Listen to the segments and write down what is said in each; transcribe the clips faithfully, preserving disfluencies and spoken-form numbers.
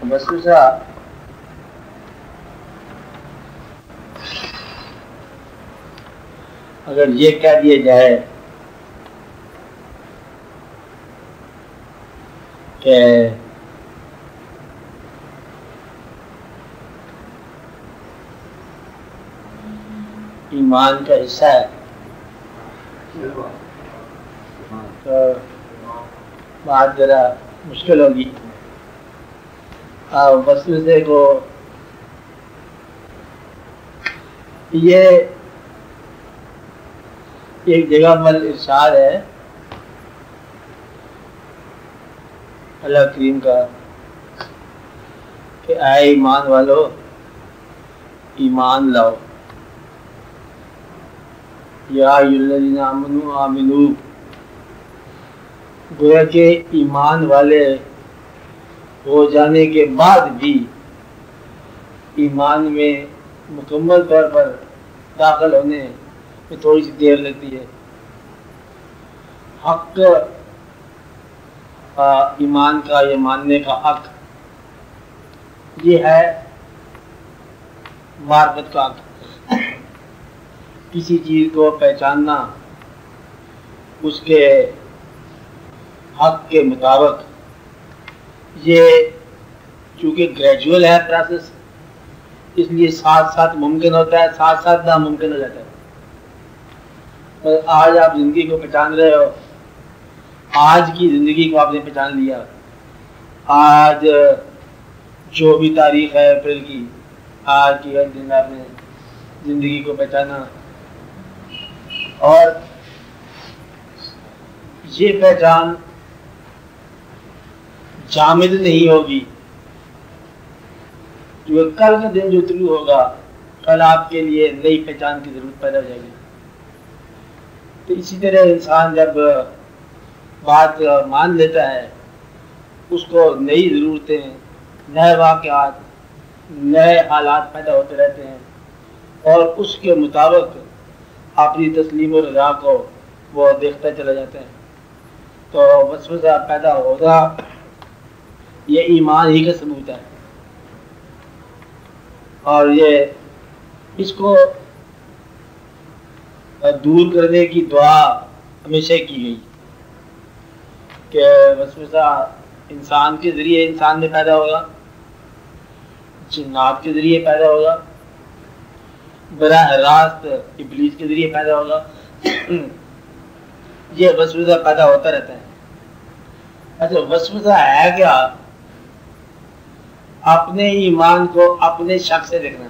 وسوسہ اگر یہ کہہ دیا جائے کہ ایمان کا حصہ ہے تو بات ذرا مشکل ہوگی. وسوسے کو یہ ایک جگہ پر ارشاد ہے اللہ کریم کا کہ اے ایمان والو ایمان لاؤ. یا الذین آمنوا آمنو، گویا کہ ایمان والے ہو جانے کے بعد بھی ایمان میں مکمل طور پر داخل ہونے میں تھوڑی سی دیر لگتی ہے. حق ایمان کا یہ ماننے کا حق یہ ہے معرفت کا حق. کسی چیز کو پہچاننا اس کے حق کے مطابق، یہ چونکہ گریجول ہے پروسیس، اس لیے ساتھ ساتھ ممکن ہوتا ہے، ساتھ ساتھ ناممکن ہو جاتا ہے. پر آج آپ زندگی کو پہچان رہے ہو، آج کی زندگی کو آپ نے پہچان لیا. آج جو بھی تاریخ ہے اپریل کی، آج کی ہر دن آپ نے زندگی کو پہچانا. اور یہ پہچان جامد نہیں ہوگی، جو کل کا دن جو طلوع ہوگا کل آپ کے لیے نئی پہچان کی ضرورت پیدا ہو جائے گی. تو اسی طرح انسان جب بات مان لیتا ہے، اس کو نئی ضرورتیں، نئے واقعات، نئے حالات پیدا ہوتے رہتے ہیں اور اس کے مطابق اپنی تسلیم و رضا کو وہ دیکھتا چلا جاتا ہے. تو وسوسہ پیدا ہوگا، یہ ایمان ہی کا ثبوت ہے. اور یہ اس کو دور کرنے کی دعا ہمیشہ کی گئی کہ وسوسہ انسان کے ذریعے انسان میں پیدا ہوگا، جنات کے ذریعے پیدا ہوگا، براہ راست ابلیس کے ذریعے پیدا ہوگا. یہ وسوسہ پیدا ہوتا رہتا ہے. اچھا وسوسہ ہے کیا؟ اپنے ایمان کو اپنے شک سے دیکھنا.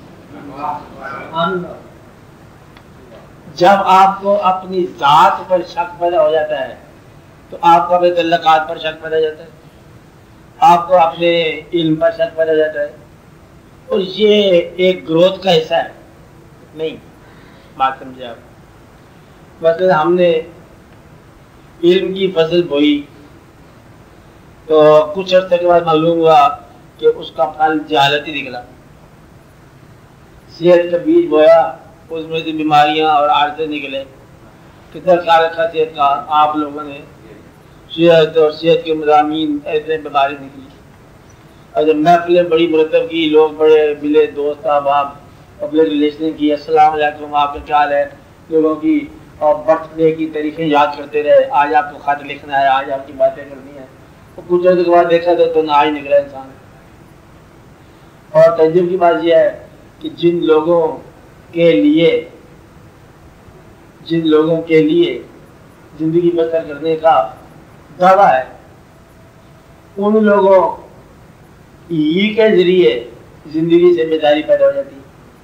جب آپ کو اپنی ذات پر شک پیدا ہو جاتا ہے تو آپ کو اپنے تعلقات پر شک پیدا ہو جاتا ہے، آپ کو اپنے علم پر شک پیدا ہو جاتا ہے. اور یہ ایک گروتھ کا حصہ ہے. نہیں، بات سمجھے آپ. بس ہم نے علم کی فصل بوئی تو کچھ عرصے کے بعد معلوم ہوا کہ اس کا پھل جہالت ہی نکلا. صحت کا بیج بویا، اس میں سے بیماریاں اور عارضے نکلے. کتنا خیال رکھا صحت کا آپ لوگوں نے، صحت اور صحت کے مضامین ایسے بیماری نکلی. اور جب محفلیں بڑی مرتب کی، لوگ بڑے ملے، دوست احباب، پبلک ریلیشن کی، السلام علیکم، آپ کا کیا حال ہے، لوگوں کی اور برتھ ڈے کی تاریخیں یاد کرتے رہے. آج آپ کو خط لکھنا ہے، آج آپ کی باتیں کرنی ہیں. کچھ دیر کے بعد دیکھا تو تو نہ ہی نکلا انسان. اور تعجب کی بات یہ ہے کہ جن لوگوں کے لیے جن لوگوں کے لیے زندگی بسر کرنے کا دعویٰ ہے، ان لوگوں ہی کے ذریعے زندگی سے بیداری پیدا ہو جاتی ہے.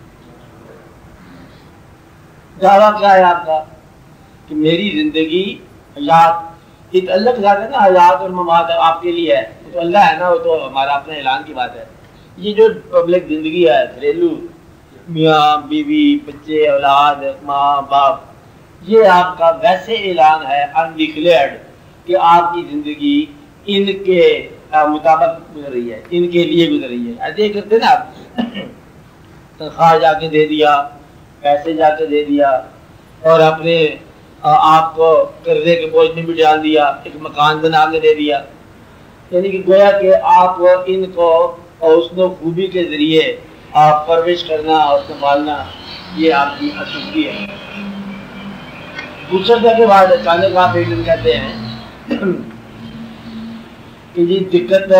دعویٰ کیا ہے آپ کا کہ میری زندگی حیات، ایک اللہ کے ساتھ ہے نا، حیات اور ممات آپ کے لیے ہے. تو اللہ ہے نا، وہ تو ہمارا اپنے اعلان کی بات ہے. یہ جو پبلک زندگی ہے، گھریلو میاں بیوی، بچے، اولاد، ماں باپ، یہ آپ کا ویسے اعلان ہے انڈکلیئرڈ کہ آپ کی زندگی ان کے مطابق گزر رہی ہے، ان کے لیے گزر رہی ہے. ایسے ہی کرتے نا آپ، تنخواہ جا کے دے دیا، پیسے جا کے دے دیا، اور اپنے آپ کو قرضے کے بوجھ میں بھی ڈال دیا، ایک مکان بنا کے دے دیا. یعنی کہ گویا کہ آپ ان کو حسن و خوبی کے ذریعے آپ پرورش کرنا اور سنبھالنا یہ آپ کی خصوصی ہے. گزرنے کے بعد اچانک آپ ایک دن کہتے ہیں کہ جی دقت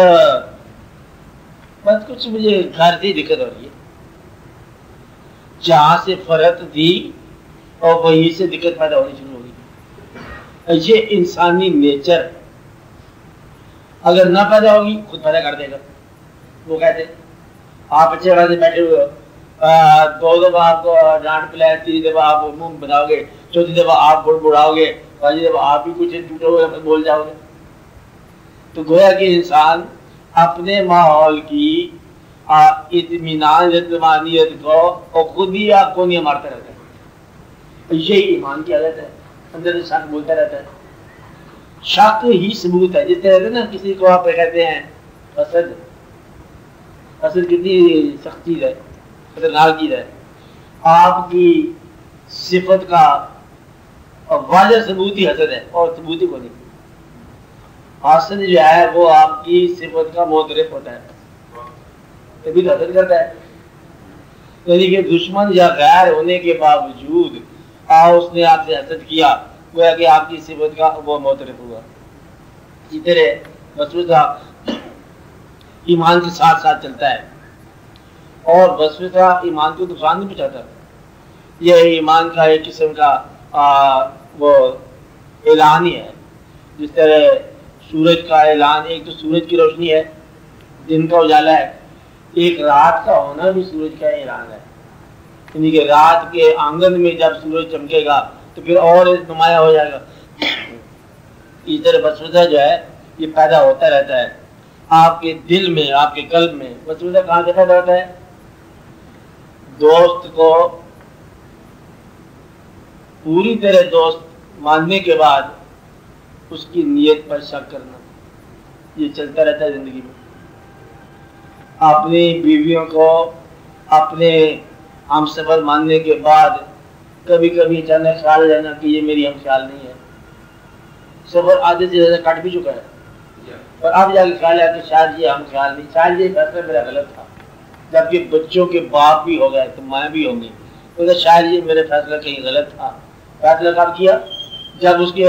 بس کچھ مجھے گھر سے دقت ہو رہی ہے، جہاں سے فرحت تھی اور وہیں سے دقت پیدا ہونی شروع ہو گئی. یہ انسانی نیچر اگر نہ پیدا ہوگی خود پیدا کر دے گا. وہ کہتے آپ اچھے خاصے بیٹھے ہوئے ہو، دو دفعہ آپ کو ڈانٹ پلائے، تیسری دفعہ آپ منہ بناؤ گے، چوتھی دفعہ آپ بڑ بڑاؤ گے، پانچویں دفعہ آپ بھی کچھ ٹوٹے ہوئے بول جاؤ گے. تو گویا کہ انسان اپنے ماحول کی اطمینان اطمینانیت کو اور خود ہی آپ کو نہیں مارتا رہتا ہے. یہی ایمان کی عادت ہے، اندر سے شک بولتا رہتا ہے. شک ہی ثبوت ہے. جس طرح نا کسی کو آپ کہتے ہیں حسد، حسد کتنی سخت چیز ہے، خطرناک چیز ہے. آپ کی صفت کا واضح ثبوت ہی حسد ہے اور ثبوت ہی کو نہیں. حسد جو ہے وہ آپ کی صفت کا معترف ہوتا ہے، تبھی تو حسد کرتا ہے. یعنی کہ دشمن یا غیر ہونے کے باوجود اس نے آپ سے حسد کیا، گویا کہ آپ کی صفت کا وہ معترف ہوا. اسی طرح وسوسہ ایمان کے ساتھ ساتھ چلتا ہے اور وسوسہ ایمان کو نقصان نہیں پہنچاتا. یہ ایمان کا ایک قسم کا آ, وہ اعلان ہی ہے. جس طرح سورج کا اعلان، ایک تو سورج کی روشنی ہے، دن کا اجالا ہے، ایک رات کا ہونا بھی سورج کا اعلان ہے. یعنی کہ رات کے آنگن میں جب سورج چمکے گا تو پھر اور نمایاں ہو جائے گا. اس طرح وسوسہ جو ہے یہ پیدا ہوتا رہتا ہے آپ کے دل میں، آپ کے قلب میں. وسوسہ کہاں سے پیدا ہوتا ہے؟ دوست کو پوری طرح دوست ماننے کے بعد اس کی نیت پر شک کرنا، یہ چلتا رہتا ہے زندگی میں. اپنی بیویوں کو اپنے ہم سفر ماننے کے بعد کبھی کبھی اچانک خیال لینا کہ یہ میری ہم خیال نہیں ہے. سفر آدھے سے زیادہ کٹ بھی چکا ہے اور اب جا کے خیال ہے کہ شاید یہ ہم خیال نہیں، شاید یہ فیصلہ میرا غلط تھا. جبکہ بچوں کے باپ بھی ہو گئے تو ماں بھی ہوں گی، تو شاید یہ میرے فیصلہ کہیں غلط تھا. فیصلہ کب کیا؟ جب اس کے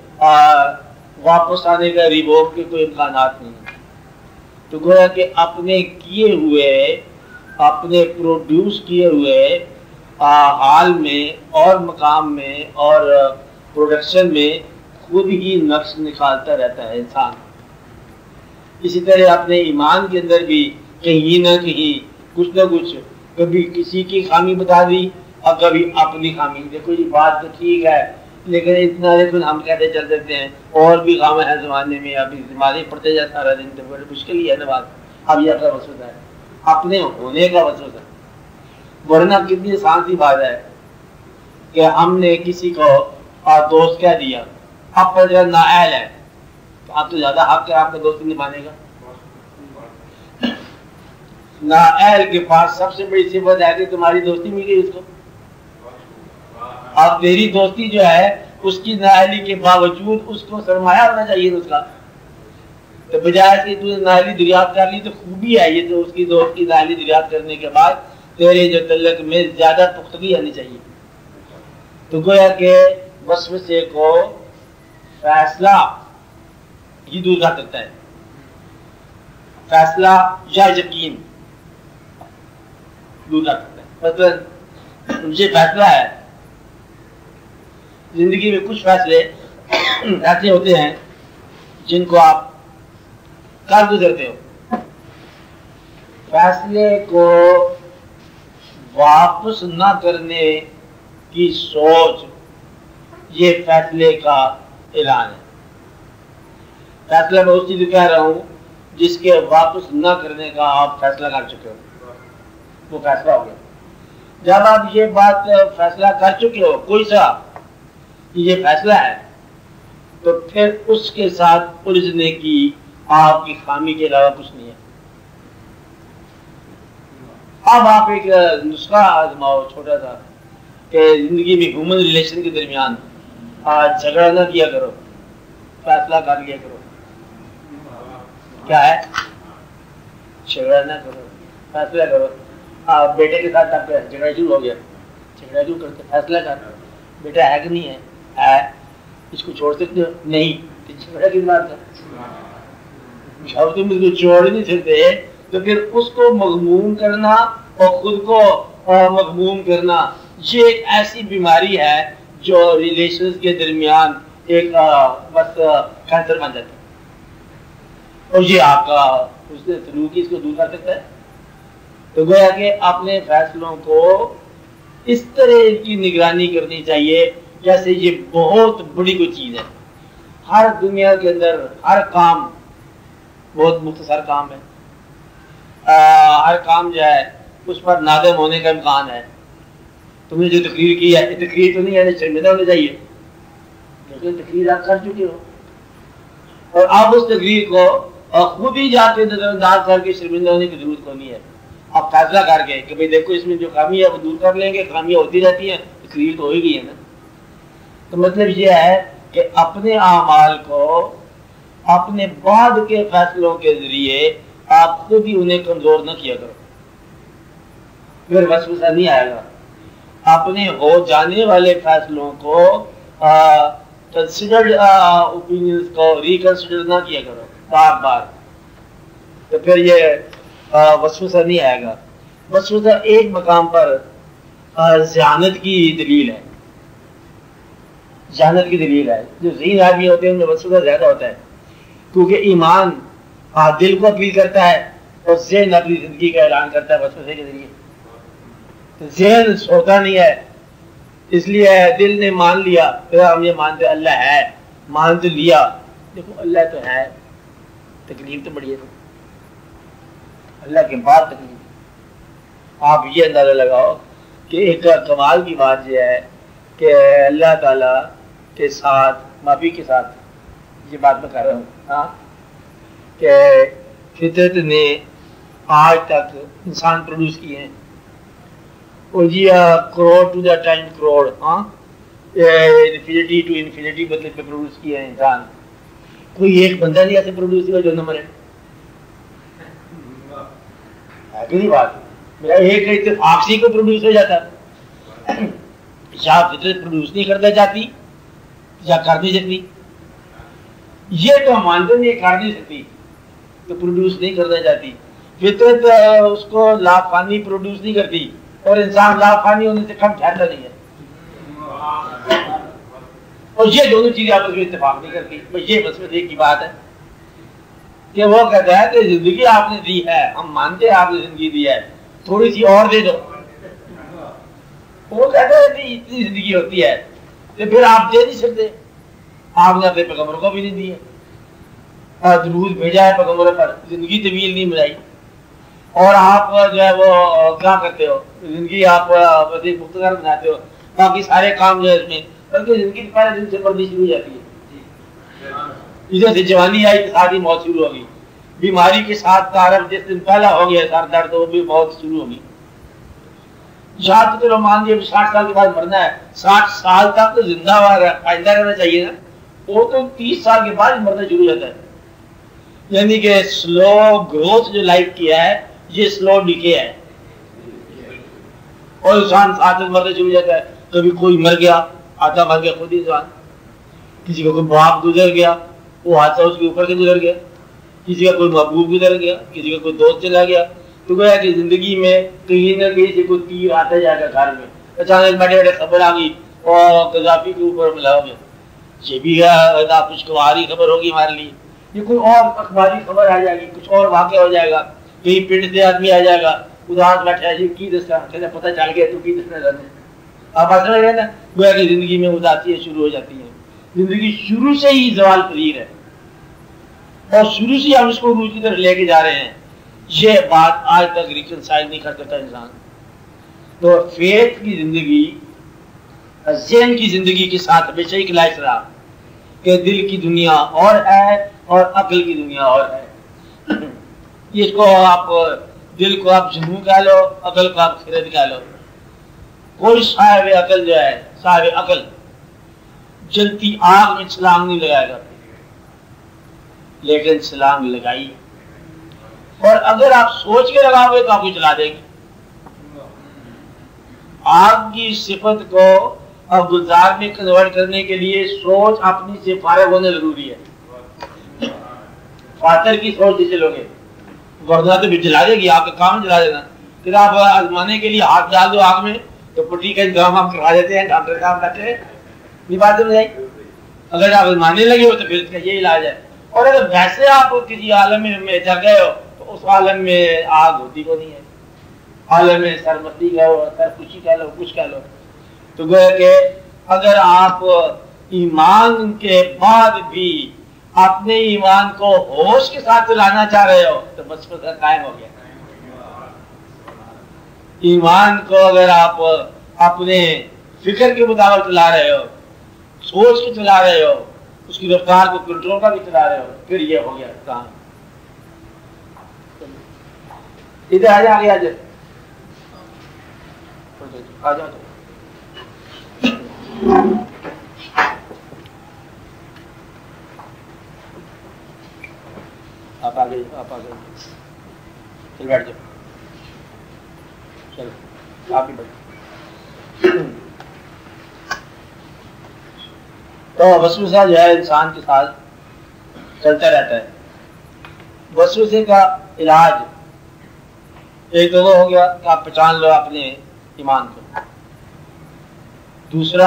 واپس آنے کا ریووک کے کوئی امکانات نہیں. تو گویا کہ اپنے کیے ہوئے، اپنے پروڈیوس کیے ہوئے حال میں اور مقام میں اور پروڈکشن میں خود ہی نقص نکالتا رہتا ہے انسان. اسی طرح اپنے ایمان کے اندر بھی کہیں نہ کہیں کچھ نہ کچھ، کبھی کسی کی خامی بتا دی اور کبھی اپنی خامی. دیکھو یہ بات تو ٹھیک ہے لیکن اتنا لیکن ہم کہتے چل دیتے ہیں اور بھی کام ہے زمانے میں، ابھی زمانے پڑھتے جائے سارا دن تو بڑی مشکل ہی ہے نا بات. اب یہ اپنا وسوسہ ہے، اپنے ہونے کا وسوسہ. ورنہ کتنی آسان سی بات ہے کہ ہم نے کسی کو دوست کہہ دیا، اب پر جو نااہل ہے تو اب تو زیادہ حق ہے آپ کا دوست نہیں مانے گا. نااہل کے پاس سب سے بڑی صفت ہے کہ تمہاری دوستی مل گئی اس کو. اب تیری دوستی جو ہے اس کی نااہلی کے باوجود اس کو سرمایہ ہونا چاہیے اس کا. تو بجائے کہ تو نے نااہلی دریافت کر لی تو خوبی ہے یہ، تو اس کی دوست کی نااہلی دریافت کرنے کے بعد تیرے جو تعلق میں زیادہ پختگی آنی چاہیے. تو گویا کہ وسوسے کو فیصلہ ہی دور کر سکتا ہے، فیصلہ یا یقین دور کر سکتا ہے. مطلب مجھے فیصلہ ہے، زندگی میں کچھ فیصلے ایسے ہوتے ہیں جن کو آپ کر گزرتے ہو. فیصلے کو واپس نہ کرنے کی سوچ یہ فیصلے کا اعلان ہے. فیصلہ میں اس چیز کہہ رہا ہوں جس کے واپس نہ کرنے کا آپ فیصلہ کر چکے ہو، وہ فیصلہ ہو گیا. جب آپ یہ بات فیصلہ کر چکے ہو کوئی سا یہ فیصلہ ہے تو پھر اس کے ساتھ الجھنے کی آپ کی خامی کے علاوہ کچھ نہیں ہے. اب آپ ایک نسخہ آزماؤ چھوٹا سا کہ زندگی میں ہیومن ریلیشن کے درمیان جھگڑا نہ کیا کرو، فیصلہ کر لیا کرو. کیا ہے؟ جھگڑا نہ کرو، فیصلہ کرو. آپ بیٹے کے ساتھ آپ کا جھگڑا شروع ہو گیا، جھگڑا کیوں کرتے؟ فیصلہ کر، بیٹا ہے کہ نہیں ہے؟ ہے. اس کو چھوڑ سکتے ہو؟ نہیں. تو جھگڑا کس بات کا؟ جب تم اس کو چھوڑ نہیں سکتے تو پھر اس کو مغموم کرنا اور خود کو مغموم کرنا، یہ ایک ایسی بیماری ہے جو ریلیشنز کے درمیان ایک بس کینسر بن جاتا ہے. اور یہ آپ کا اس سے سلوک اس کو دور کر سکتا ہے. تو گویا کہ اپنے فیصلوں کو اس طرح کی نگرانی کرنی چاہیے جیسے یہ بہت بڑی کوئی چیز ہے. ہر دنیا کے اندر ہر کام بہت مختصر کام ہے، ہر کام جو ہے اس پر نادم ہونے کا امکان ہے. تم نے جو تقریر کی ہے، تقریر تو نہیں ہے شرمندہ ہونا چاہیے، لیکن تقریر آپ کر چکے ہو اور آپ اس تقریر کو خود ہی جا کے نظر انداز کر کے شرمندہ ہونے کی ضرورت کو نہیں ہے. آپ فیصلہ کر کے کہ بھائی دیکھو اس میں جو خامی ہے وہ دور کر لیں گے، خامیاں ہوتی رہتی ہیں، تقریر تو ہو ہی گئی ہے نا. تو مطلب یہ ہے کہ اپنے اعمال کو اپنے بعد کے فیصلوں کے ذریعے آپ خود ہی انہیں کمزور نہ کیا کرو، پھر وسوسہ نہیں آئے گا. اپنے ہو جانے والے فیصلوں کو کنسیڈرڈ اوپینینز کو ریکنسیڈر نہ کیا کرو بار بار، تو پھر یہ وسوسہ نہیں آئے گا. وسوسہ ایک مقام پر ذہانت کی دلیل ہے، ذہانت کی دلیل ہے. جو ذہین آدمی ہوتے ہیں ان میں وسوسہ زیادہ ہوتا ہے، کیونکہ ایمان دل کو اپیل کرتا ہے اور ذہن اپنی زندگی کا اعلان کرتا ہے وسوسے کے ذریعے. ذہن سوتا نہیں ہے، اس لیے دل نے مان لیا، پھر ہم یہ مانتے اللہ ہے، مان تو لیا، دیکھو اللہ تو ہے، تکلیف تو بڑی ہے، اللہ کے بعد تکلیف. آپ یہ اندازہ لگاؤ کہ ایک کمال کی بات یہ ہے کہ اللہ تعالیٰ کے ساتھ معافی کے ساتھ یہ بات میں کر رہا ہوں ہاں کہ فطرت نے آج تک انسان پروڈیوس کیے ہیں، اور جی crore to the time crore, ہاں انفینٹی ٹو انفینٹی مطلب پہ پروڈیوس کیے ہیں انسان. کوئی ایک بندہ نہیں ایسے پروڈیوس کیا جو نمبر ہے کہ نہیں بات. میرا ایک اتفاق سے کو پروڈیوس ہو جاتا، یا فطرت پروڈیوس نہیں کرنا چاہتی یا کر نہیں سکتی. یہ تو ہم مانتے نہیں کر نہیں سکتی تو پروڈیوس نہیں کرنا چاہتی. فطرت اس کو لافانی پروڈیوس نہیں کرتی اور انسان لافانی ہونے سے کم ٹھہرتا نہیں ہے، اور یہ دونوں چیزیں آپس میں اتفاق نہیں کرتی. یہ بس ایک کی بات ہے کہ وہ کہتا ہے کہ زندگی آپ نے دی ہے، ہم مانتے ہیں آپ نے زندگی دی ہے، تھوڑی سی اور دے دو. وہ کہتا ہے کہ اتنی زندگی ہوتی ہے تو پھر آپ دے نہیں سکتے. آپ نے اپنے پیغمبر کو بھی نہیں دی ہے، درود بھیجا ہے پیغمبر پر، زندگی طویل نہیں بنائی، اور آپ جو ہے وہ کیا کرتے ہو، زندگی آپ مختصر بناتے ہو، باقی سارے کام جو ہے اس میں، بلکہ زندگی پہلے دن سے بڑھنی شروع ہو جاتی ہے. ادھر سے جوانی آئی تو ساتھ ہی موت شروع ہوگی، بیماری کے ساتھ تعارف جس دن پہلا ہو گیا سر درد وہ بھی موت شروع ہوگی. یہاں تو چلو مان لیے ساٹھ سال کے بعد مرنا ہے، ساٹھ سال تک تو زندہ آئندہ رہنا چاہیے نا، وہ تو تیس سال کے بعد مرنا شروع ہو جاتا ہے. یعنی کہ سلو گروتھ جو لائف کی ہے یہ سلو ڈیکے ہے، اور انسان ساتھ مرنا شروع ہو جاتا ہے. کبھی کوئی مر گیا، آدھا مر گیا خود انسان، کسی کا کوئی باپ گزر گیا وہ حادثہ اس کے اوپر سے گزر گیا، کسی کا کوئی محبوب گزر گیا، کسی کا کوئی دوست چلا گیا. تو گویا کہ زندگی میں کہیں نہ کہیں سے کوئی تیر آتا جائے گا گھر میں. اچانک بیٹھے بیٹھے خبر آ گئی اور قذافی کے اوپر ملا ہو گیا، یہ بھی خوشگواری خبر ہوگی ہمارے لیے. یہ کوئی اور اخباری خبر آ جائے گی، کچھ اور واقعہ ہو جائے گا، کہیں پنڈ سے آدمی آ جائے گا اداس بیٹھا ہے، کی دستا پتہ چل گیا تو کی دسنا جانے. آپ آ رہے ہیں نا، گویا کہ زندگی میں اداسیاں شروع ہو جاتی ہیں. زندگی شروع سے ہی زوال پذیر ہے اور شروع سے ہم اس کو روح کی طرف لے کے جا رہے ہیں. یہ بات آج تک ریکنسائل نہیں کر سکتا انسان. تو فیتھ کی زندگی ذہن کی زندگی کے ساتھ ہمیشہ ہی کلاس رہا کہ دل کی دنیا اور ہے اور عقل کی دنیا اور ہے. اس کو آپ دل کو آپ جنوں کہہ لو، عقل کو آپ خرد کہہ لو. کوئی صاحب عقل جو ہے، صاحب عقل جلتی آگ میں چھلانگ نہیں لگائے گا، لیکن چھلانگ لگائی اگر آپ سوچ کے لگاؤ گے تو آپ کو چلا دے گی. آگ کی صفت کو اب گلزار میں کنورٹ کرنے کے لیے سوچ اپنی سے فارغ ہونے ضروری ہے. فاتر کی سوچ جسے لوگے ورنہ تو جلا دے گی، آپ کا کام جلا دینا. پھر آپ آزمانے کے لیے ہاتھ ڈال دو آگ میں تو پٹی کا انتظام ہم کروا دیتے ہیں، ڈاکٹر صاحب کرتے ہیں. یہ بات سمجھ آئی؟ اگر آپ آزمانے لگے ہو تو پھر اس کا یہ علاج ہے. اور اگر ویسے آپ کسی عالم میں چل گئے ہو تو اس عالم میں آگ ہوتی کو نہیں ہے. عالم میں سرمستی کہہ لو، سر خوشی کہہ لو، کچھ کہہ لو. تو گویا کہ اگر آپ ایمان کے بعد بھی اپنے ایمان کو ہوش کے ساتھ چلانا چاہ رہے ہو تو بس قائم ہو گیا. ایمان کو اگر آپ اپنے فکر کے مطابق چلا رہے ہو، سوچ کے چلا رہے ہو، اس کی رفتار کو کنٹرول کر کے چلا رہے ہو، پھر یہ ہو گیا کام. ادھر آ جا، آگے آ جا، آ جاؤ. آپ آگے، آپ آگے، چل بیٹھ جاؤ. چلو آپ ہی بیٹھو. تو وسوسہ جو ہے انسان کے ساتھ چلتا رہتا ہے. وسوسے کا علاج ایک تو وہ ہو گیا کہ آپ پہچان لو اپنے ایمان کو. دوسرا،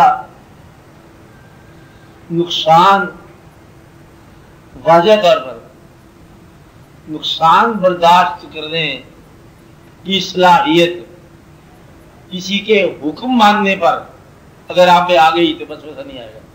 نقصان واضح طور پر نقصان برداشت کرنے کی صلاحیت کسی کے حکم ماننے پر اگر آپ پہ آ گئی تو بس ویسا نہیں آئے گا.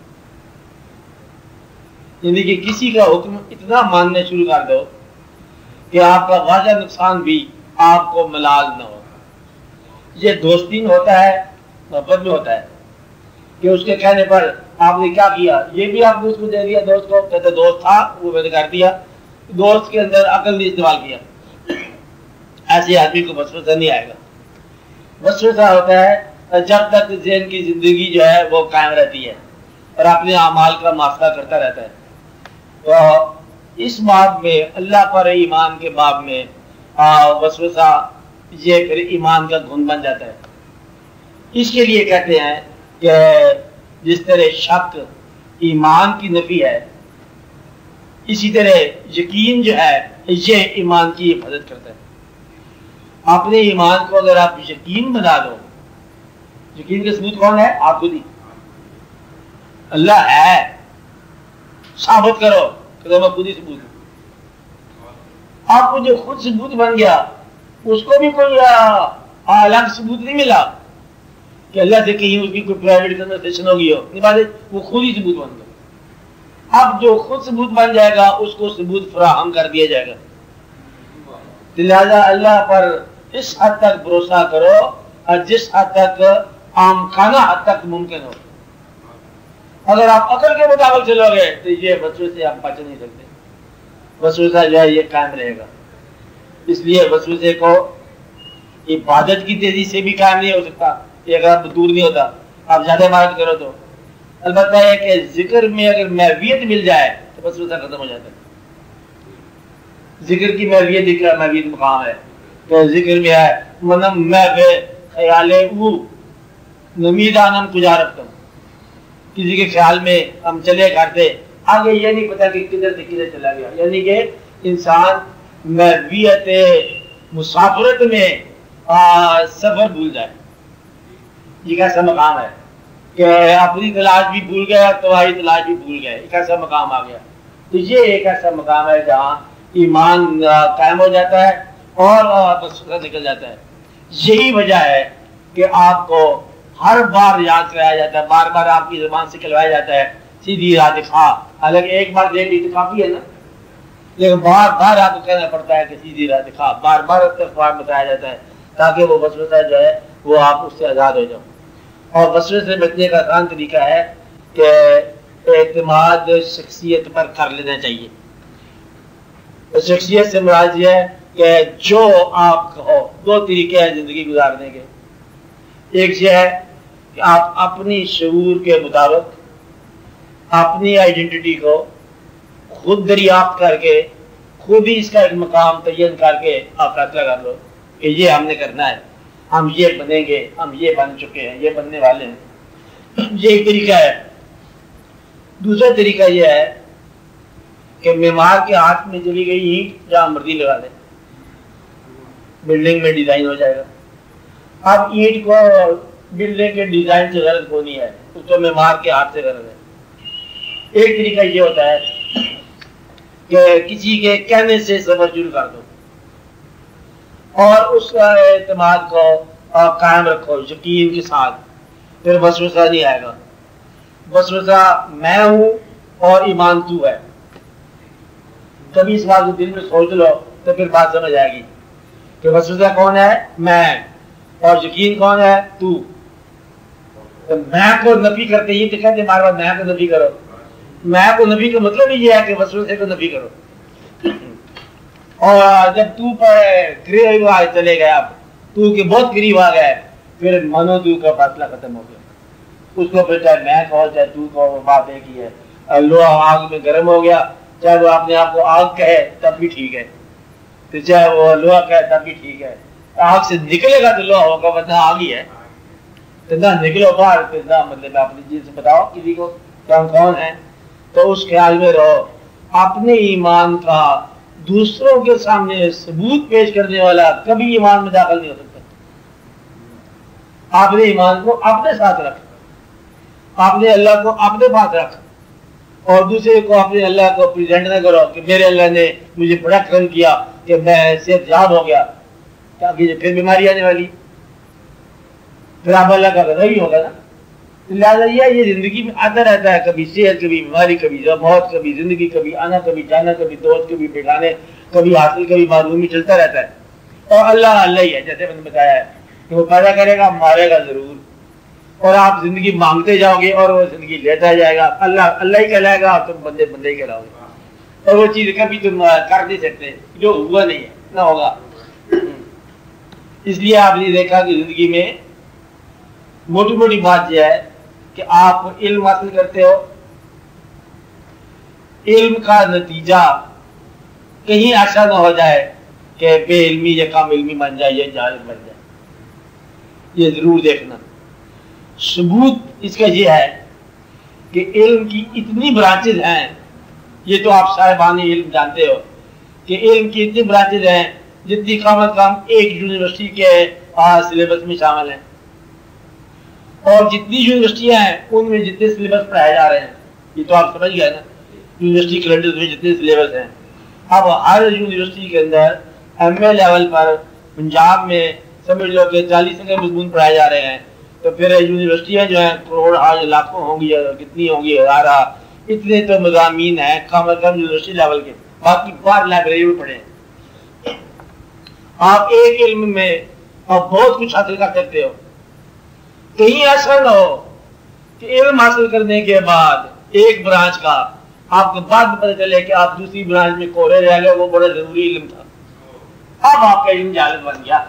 یعنی کہ کسی کا حکم اتنا ماننا شروع کر دو کہ آپ کا واضح نقصان بھی آپ کو ملال نہ ہو. یہ دوستی میں ہوتا ہے، محبت میں ہوتا ہے کہ اس کے کہنے پر آپ نے کیا کیا، یہ بھی آپ نے اس کو دے دیا دوست کو، کہتے دوست تھا وہ میں نے کر دیا. دوست کے اندر عقل نہیں استعمال کیا. ایسے آدمی کو وسوسہ نہیں آئے گا. وسوسہ ہوتا ہے جب تک ذہن کی زندگی جو ہے وہ قائم رہتی ہے اور اپنے اعمال کا محاسبہ کرتا رہتا ہے. تو اس باب میں اللہ پر ایمان کے باب میں وسوسہ یہ پھر ایمان کا گن بن جاتا ہے. اس کے لیے کہتے ہیں کہ جس طرح شک ایمان کی نفی ہے، اسی طرح یقین جو ہے یہ ایمان کی حفاظت کرتا ہے. اپنے ایمان کو اگر آپ یقین بنا دو، یقین کا ثبوت کون ہے؟ آپ خود ہی. اللہ ہے، ثابت کرو کہ میں خود ہی ثبوت ہوں. آپ کو جو خود ثبوت بن گیا اس کو بھی کوئی الگ ثبوت نہیں ملا کہ اللہ سے کہیں اس کی کوئی پرائیویٹ کنورسیشن ہوگی ہو، نہیں بات، وہ خود ہی ثبوت بن گیا. اب جو خود ثبوت بن جائے گا اس کو ثبوت فراہم کر دیا جائے گا. لہذا اللہ پر اس حد تک بھروسہ کرو اور جس حد تک آمکانہ حد تک ممکن ہو. اگر آپ عقل کے مطابق چلو گے تو یہ وسوسے سے آپ بچ نہیں سکتے. وسوسہ جو ہے یہ قائم رہے گا. اس لیے وسوسے کو عبادت کی تیزی سے بھی قائم نہیں ہو سکتا، یہ اگر آپ دور نہیں ہوتا. آپ زیادہ عبادت کرو تو البتہ یہ کہ ذکر میں اگر محویت مل جائے تو وسوسہ ختم ہو جاتا ہے. ذکر کی محویت ایک محویت مقام ہے. تو ذکر میں ہے منم محو خیال او نمیدانم کجا رفتم. کسی کے خیال میں ہم چلے کرتے آگے یہ نہیں پتا کہ کدھر سے کدھر چلا گیا. یعنی کہ انسان محویت مسافرت میں سفر بھول جائے. یہ کیسا مقام ہے کہ اپنی تلاش بھی بھول گیا، تمہاری تلاش بھی بھول گئے. ایک ایسا مقام آ گیا. تو یہ ایک ایسا مقام ہے جہاں ایمان قائم ہو جاتا ہے اور وسوسہ نکل جاتا ہے. یہی وجہ ہے کہ آپ کو ہر بار یاد کرایا جاتا ہے، بار بار آپ کی زبان سے کہلوایا جاتا ہے سیدھی راہ دکھا. حالانکہ ایک بار دیکھ لی تو کافی ہے نا، لیکن بار بار آپ کو کہنا پڑتا ہے کہ سیدھی راہ دکھا. بار بار استغفار بتایا جاتا ہے تاکہ وہ وسوسہ جو ہے وہ آپ اس سے آزاد ہو جاؤ. اور وسوسے سے بچنے کا آسان طریقہ ہے کہ اعتماد شخصیت پر کر لینا چاہیے. شخصیت سے مراد یہ ہے کہ جو آپ کہو. دو طریقے ہیں زندگی گزارنے کے. ایک یہ ہے کہ آپ اپنی شعور کے مطابق اپنی آئیڈینٹی کو خود دریافت کر کے खुद ही इसका एक मकाम तयन करके आप फैसला कर लो कि ये हमने करना है, हम ये बनेंगे, हम ये बन चुके हैं, ये बनने वाले हैं। ये एक तरीका है। दूसरा तरीका ये है कि मेमार के हाथ में चली गई ईंट जहां मर्जी लगा दे, बिल्डिंग में डिजाइन हो जाएगा। अब ईंट को बिल्डिंग के डिजाइन से गरज होनी है, उसको मेमार के हाथ से गरज है। एक तरीका ये होता है कि किसी के कहने से सफर शुरू कर दो और उसका एतमाद को आप कायम रखो यकीन के साथ, फिर वसवसा नहीं आएगा। वसवसा मैं हूं और ईमान तू है। कभी इस बात को दिल में सोच लो तो फिर बात समझ आएगी कि वसवसा कौन है, मैं, और यकीन कौन है, तू। तो मैं को नफी करते ही तो कहते बार बार मैं को नफी करो। मैं को नफी का मतलब ये है कि वसवसे को नफी करो। और जब तू पर करीब आ चले गए, आप तू के बहुत करीब आ गए, फिर मनो तू का फासला खत्म हो गया। उसको फिर चाहे मैं कहो चाहे तू कहो, बात एक ही है। लोहा आग में गर्म हो गया, चाहे वो अपने आप को आग कहे तब भी ठीक है, तो चाहे वो लोहा कहे तब भी ठीक है। आग से निकलेगा तो लोहा होगा, वरना आग ही है। तो ना निकलो बाहर, फिर ना मतलब अपनी चीज से बताओ किसी को कौन कौन है। तो उस ख्याल में रहो, अपने ईमान का दूसरों के सामने सबूत पेश करने वाला कभी ईमान में दाखिल नहीं हो सकता। आपने ईमान को अपने साथ रख, आपने अल्लाह को अपने पास रख, और दूसरे को अपने अल्लाह को प्रेजेंट न करो कि मेरे अल्लाह ने मुझे बड़ा करम किया कि मैं सेहतयाब हो गया, ताकि फिर बीमारी आने वाली, फिर आप अल्लाह का गज़ब ही होगा ना। लिहाजा ये जिंदगी में आता रहता है, कभी सेहत, कभी बीमारी, कभी मौत, कभी जिंदगी, कभी आना, कभी जाना, कभी दोस्त, कभी बेगाने, कभी हासिल, कभी महरूमी, चलता रहता है। और अल्लाह अल्लाह ही है, जैसे मैंने बताया है कि वो पैदा करेगा, मारेगा जरूर, और आप जिंदगी मांगते जाओगे और वो जिंदगी लेता जाएगा। अल्लाह अल्लाह ही कहलाएगा और तुम बंदे बंदे ही कहलाओगे, और वो चीज कभी तुम कर नहीं सकते, जो हुआ नहीं है ना होगा। इसलिए आपने देखा कि जिंदगी में मोटी मोटी बात यह है कि आप इल्म हासिल करते हो, इल्म का नतीजा कहीं ऐसा ना हो जाए कि बेइल्मी या कम इल्मी बन जाए या जाहिल बन जाए। ये जरूर देखना। सबूत इसका ये है कि इल्म की इतनी ब्रांचेज हैं, ये तो आप साहिबान इल्म जानते हो कि इल्म की इतनी ब्रांचेज हैं जितनी कम अज कम एक यूनिवर्सिटी के सिलेबस में शामिल हैं। और जितनी यूनिवर्सिटियां हैं उनमें जितने सिलेबस पढ़ाए जा रहे हैं, ये तो आप समझ गए ना, यूनिवर्सिटी कैलेंडर में जितने सिलेबस हैं। अब हर यूनिवर्सिटी के अंदर एम ए लेवल पर पंजाब में समझ लो कि चालीस के मजमून पढ़ाए जा रहे हैं, तो फिर यूनिवर्सिटियां जो है करोड़ आज लाखों होंगी, कितनी होंगी, हज़ारा, इतने तो मज़ामीन हैं कम अज कम यूनिवर्सिटी लेवल के, बाकी बाहर लाइब्रेरी में पढ़े। आप एक इल्म में आप बहुत कुछ हासिल कर सकते हो। कहीं ऐसा ना हो कि इल्म हासिल करने के बाद एक ब्रांच का आपको बाद में पता चले कि आप दूसरी ब्रांच में कोरे रह गए, वो बड़ा जरूरी इल्म था, अब आपका इल्म जहालत बन गया।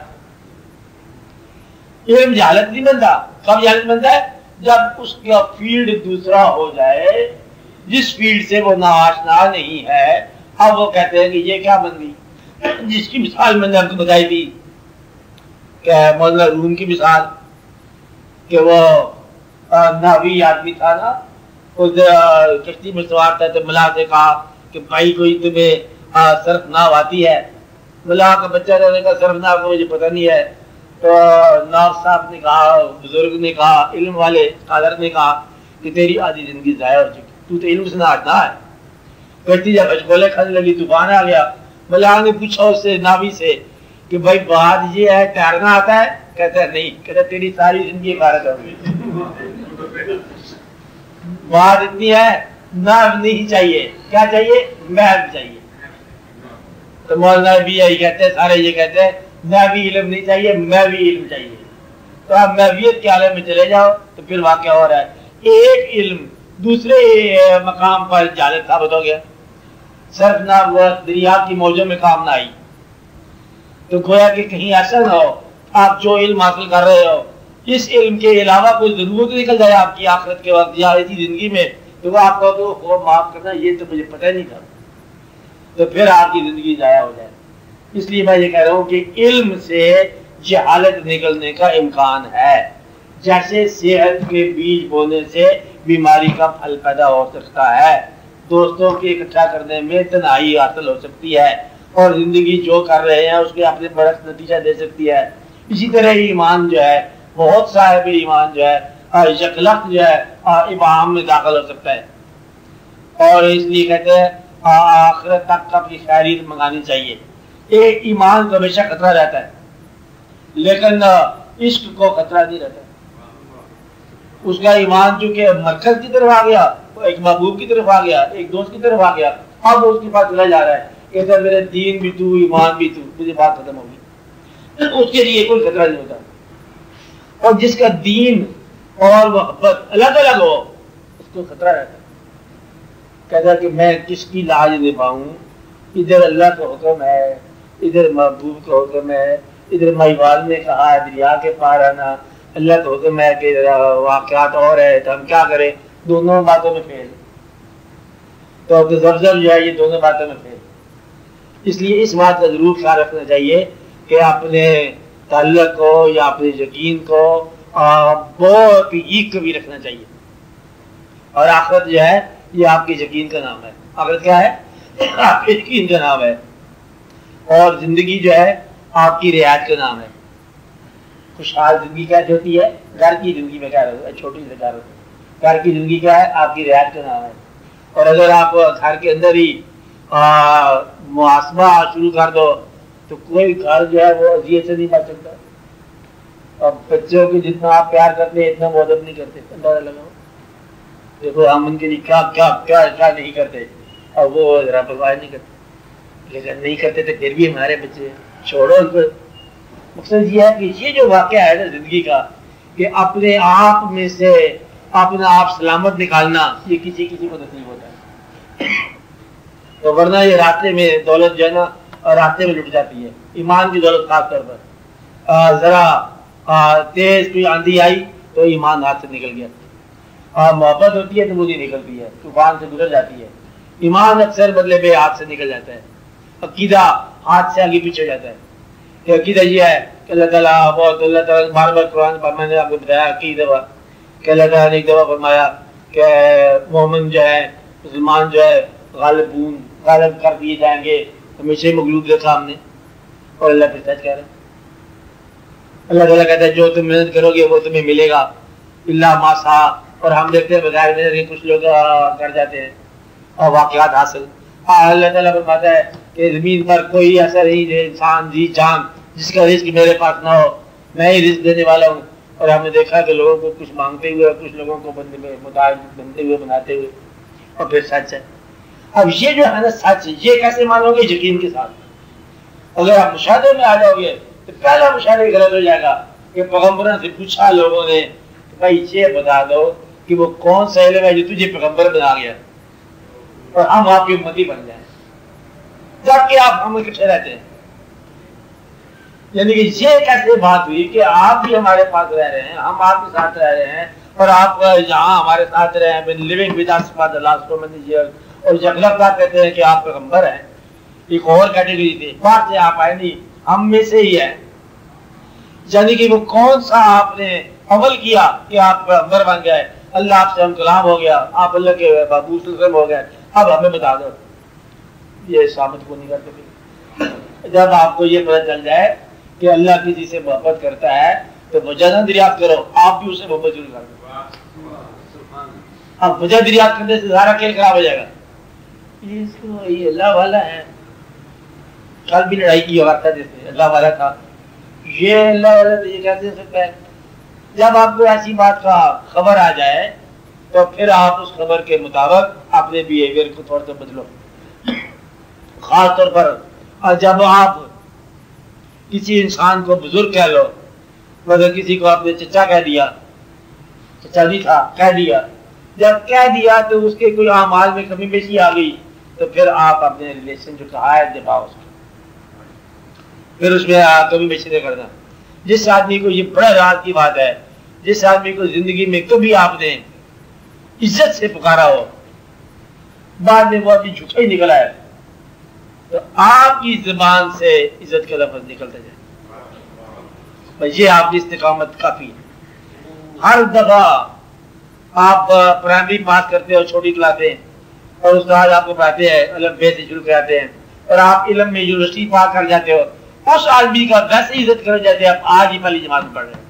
इल्म जहालत नहीं बनता। कब जहालत बनता है? जब उसका फील्ड दूसरा हो जाए, जिस फील्ड से वो नाआशना नहीं है। अब वो कहते हैं कि ये क्या बन गई, जिसकी मिसाल मैंने आपको बताई थी, क्या मौलाना रूम की मिसाल, कि वो नावी आदमी था ना, उस कश्ती में सवार था, तो मलाह से कहा कि भाई कोई तुम्हें सर्फ नाव आती है? मलाह का बच्चा रहने का सर्फ नाव को मुझे पता नहीं है। तो नाव साहब ने कहा, बुजुर्ग ने कहा, इल्म वाले स्कॉलर ने कहा कि तेरी आधी जिंदगी जाया हो चुकी, तू तो इल्म से नाचता है। कश्ती जब अशगोले खाने लगी, तूफान आ गया। मलाह ने पूछा उससे, नावी से, कि भाई बात ये है तैरना आता है? कहता है नहीं। कहता तेरी सारी जिंदगी भारत हो गई। बात इतनी है, नाव नहीं चाहिए, क्या चाहिए? महल चाहिए। तो मौलाना भी यही कहते हैं, सारे ये कहते हैं मैं भी इल्म नहीं चाहिए, मैं भी इल्म चाहिए। तो आप महवियत के आलम में चले जाओ तो फिर वाक़या हो रहा है, एक इल्म दूसरे मकाम पर जालिब साबित हो गया। सर्फ ना हुआ, दरिया की मौजों में काम ना आई। तो गोया कि कहीं ऐसा ना हो आप जो इल्म हासिल कर रहे हो, इस इल्म के अलावा कोई जरूरत निकल जाए आपकी आखिरत के वक्त या इसी जिंदगी में, तो आपको तो वो माफ करना, ये तो मुझे पता ही नहीं था। تو پھر آپ کی زندگی ضائع ہو جائے. اس لیے میں یہ کہہ رہا ہوں کہ علم سے جہالت نکلنے کا امکان ہے. جیسے صحت کے بیج بونے سے بیماری کا پھل پیدا ہو سکتا ہے، دوستوں کے اکٹھا کرنے میں تنہائی حاصل ہو سکتی ہے، اور زندگی جو کر رہے ہیں اس کے اپنے برعکس نتیجہ دے سکتی ہے. اسی طرح ایمان جو ہے، بہت صاحب ایمان جو ہے یکلخت جو ہے ابہام میں داخل ہو سکتا ہے. اور اس لیے کہتے ہیں آخرت تک اپنی خیریت منگانی چاہیے. ایک ایمان کو ہمیشہ خطرہ رہتا ہے، لیکن عشق کو خطرہ نہیں رہتا. اس کا ایمان چونکہ مرکز کی طرف آ گیا، ایک محبوب کی طرف آ گیا، ایک دوست کی طرف آ گیا، اب اس کے پاس چلا جا رہا ہے کہتا ہے میرے دین بھی تو، ایمان بھی تو، مجھے بات ختم ہوگی. اس کے لیے کوئی خطرہ نہیں ہوتا. اور جس کا دین اور محبت الگ الگ ہو اس کو خطرہ رہتا ہے. کہتا ہے کہ میں کس کی لاج نبھاؤں، ادھر اللہ کا حکم ہے، ادھر محبوب کا حکم ہے، ادھر مہیوال نے کہا ہے دریا کے پار آنا، اللہ کا حکم ہے کہ واقعات اور ہے، تو ہم کیا کریں؟ دونوں باتوں میں فیل. تو زبزب جو ہے یہ دونوں باتوں میں فیل. اس لیے اس بات کا ضرور خیال رکھنا چاہیے کہ اپنے تعلق کو یا اپنے یقین کو بہت ہی کبھی رکھنا چاہیے. اور آخرت جو ہے یہ آپ کے یقین کا نام ہے. آخرت کیا ہے؟ آپ کے یقین کا نام ہے. اور زندگی جو ہے آپ کی رعایت کا نام ہے. خوشحال زندگی کیسے ہوتی ہے؟ گھر کی زندگی میں کیا رہتا ہے؟ چھوٹی سے گھر گھر کی زندگی کیا ہے؟ آپ کی رعایت کا نام ہے. اور اگر آپ گھر کے اندر ہی محاسبہ شروع کر دو تو کوئی گھر جو ہے وہ اذیت سے نہیں بچ سکتا. اور بچوں کو جتنا آپ پیار کرتے ہیں اتنا وہ ادب نہیں کرتے. اندازہ لگاؤ، دیکھو ہم ان کے لیے کیا کیا کیا کیا نہیں کرتے اور وہ ذرا پرواہ نہیں کرتے. لیکن نہیں کرتے تو پھر بھی ہمارے بچے چھوڑو ان کو. مقصد یہ ہے کہ یہ جو واقعہ ہے نا زندگی کا کہ اپنے آپ میں سے اپنا آپ سلامت نکالنا، یہ کسی کسی کو نصیب ہوتا ہے. تو ورنہ یہ راستے میں دولت جو ہے نا راستے میں لٹ جاتی ہے. ایمان کی دولت خاص طور پر ذرا تیز کوئی آندھی آئی تو ایمان ہاتھ سے نکل گیا. محبت ہوتی ہے تو وہ نہیں نکلتی ہے، طوفان سے گزر جاتی ہے. ایمان اکثر بدلے بے ہاتھ سے نکل جاتا ہے. عقیدہ ہاتھ سے آگے پیچھے ہو جاتا ہے. کہ عقیدہ یہ ہے کہ اللہ تعالیٰ بہت اللہ تعالیٰ بار بار قرآن پر میں نے آپ کو بتایا عقید دفعہ کہ اللہ تعالیٰ نے ایک دفعہ فرمایا کہ مومن جو ہے مسلمان جو ہے غالبون غالب کر دیے جائیں گے. ہمیشہ مغلوب دیکھا ہم نے، اور اللہ پھر سچ کہہ رہے ہیں. اللہ تعالیٰ کہتا ہے جو تم محنت کرو گے وہ تمہیں ملے گا اللہ ما سا. اور ہم دیکھتے ہیں بغیر محنت کے کچھ لوگ کر جاتے ہیں اور واقعات حاصل. اللہ تعالیٰ فرماتا ہے کہ زمین پر کوئی ایسا نہیں ہے انسان جی جان جس کا رزق میرے پاس نہ ہو، میں ہی رزق دینے والا ہوں. اور ہم نے دیکھا کہ لوگوں کو کچھ مانگتے ہوئے اور کچھ لوگوں کو بندے میں مطابق بنتے ہوئے بناتے ہوئے. اور پھر سچ ہے. اب یہ جو ہے نا سچ، یہ کیسے مانو گے؟ یقین کے ساتھ. اگر آپ مشاہدے میں آ جاؤ گے تو پہلا مشاہدہ غلط ہو جائے گا کہ پیغمبروں سے پوچھا لوگوں نے کہ بھائی یہ بتا دو کہ وہ کون سا علم ہے جو تجھے پیغمبر بنا گیا اور ہم آپ کی امتی بن جائیں، جبکہ آپ ہم اکٹھے رہتے ہیں. یعنی کہ یہ کیسے بات ہوئی کہ آپ بھی ہمارے پاس رہ رہے ہیں، ہم آپ کے ساتھ رہ رہے ہیں، اور آپ یہاں ہمارے ساتھ رہے ہیں living with us for the last so many years. اور جگلب بات کہتے ہیں کہ آپ پیغمبر ہیں. ایک اور کیٹیگری تھی، باہر سے آپ آئے نہیں، ہم میں سے ہی ہیں. یعنی کہ وہ کون سا آپ نے عمل کیا کہ آپ پیغمبر بن گئے، اللہ آپ سے ہم کلام ہو گیا، آپ اللہ کے بابو سلم ہو گئے. اب ہمیں بتا دو. یہ ثابت کو نہیں کرتے. جب آپ کو یہ پتہ چل جائے کہ اللہ کسی سے محبت کرتا ہے تو وجہ نہ دریافت کرو، آپ بھی اسے محبت ضرور کر دو. اب وجہ دریافت کرنے سے سارا کھیل خراب ہو جائے گا. یہ اللہ والا ہے، کل بھی لڑائی کی کرتا جیسے اللہ والا تھا، یہ اللہ والا یہ کیسے ہو سکتا ہے؟ جب آپ کو ایسی بات کا خبر آ جائے تو پھر آپ اس خبر کے مطابق اپنے بیہیویئر کو تھوڑا سا بدلو. خاص طور پر جب آپ کسی انسان کو بزرگ کہہ لو، مگر کسی کو آپ نے چچا کہہ دیا، چچا نہیں تھا کہہ دیا، جب کہہ دیا تو اس کے کوئی اعمال میں کمی بیشی آ گئی تو پھر آپ اپنے ریلیشن جو کہا ہے دباؤ اس کو، پھر اس میں کمی بیشی نہیں کرنا. جس آدمی کو یہ بڑا راز کی بات ہے، جس آدمی کو زندگی میں کبھی آپ نے عزت سے پکارا ہو، بعد میں وہ آدمی جھوٹا ہی نکلا ہے، تو آپ کی زبان سے عزت کا لفظ نکلتا جائے. بس یہ آپ کی استقامت کافی ہے. ہر دفعہ آپ پرائمری پاس کرتے ہو چھوٹی کلاسیں اور استاد آپ کو پڑھاتے ہیں الف بے سے شروع کراتے ہیں اور آپ علم میں یونیورسٹی پاس کر جاتے ہو, اس آدمی کا ویسے عزت کر جاتے ہیں آپ آج ہی پہلی جماعت میں پڑھ رہے ہیں.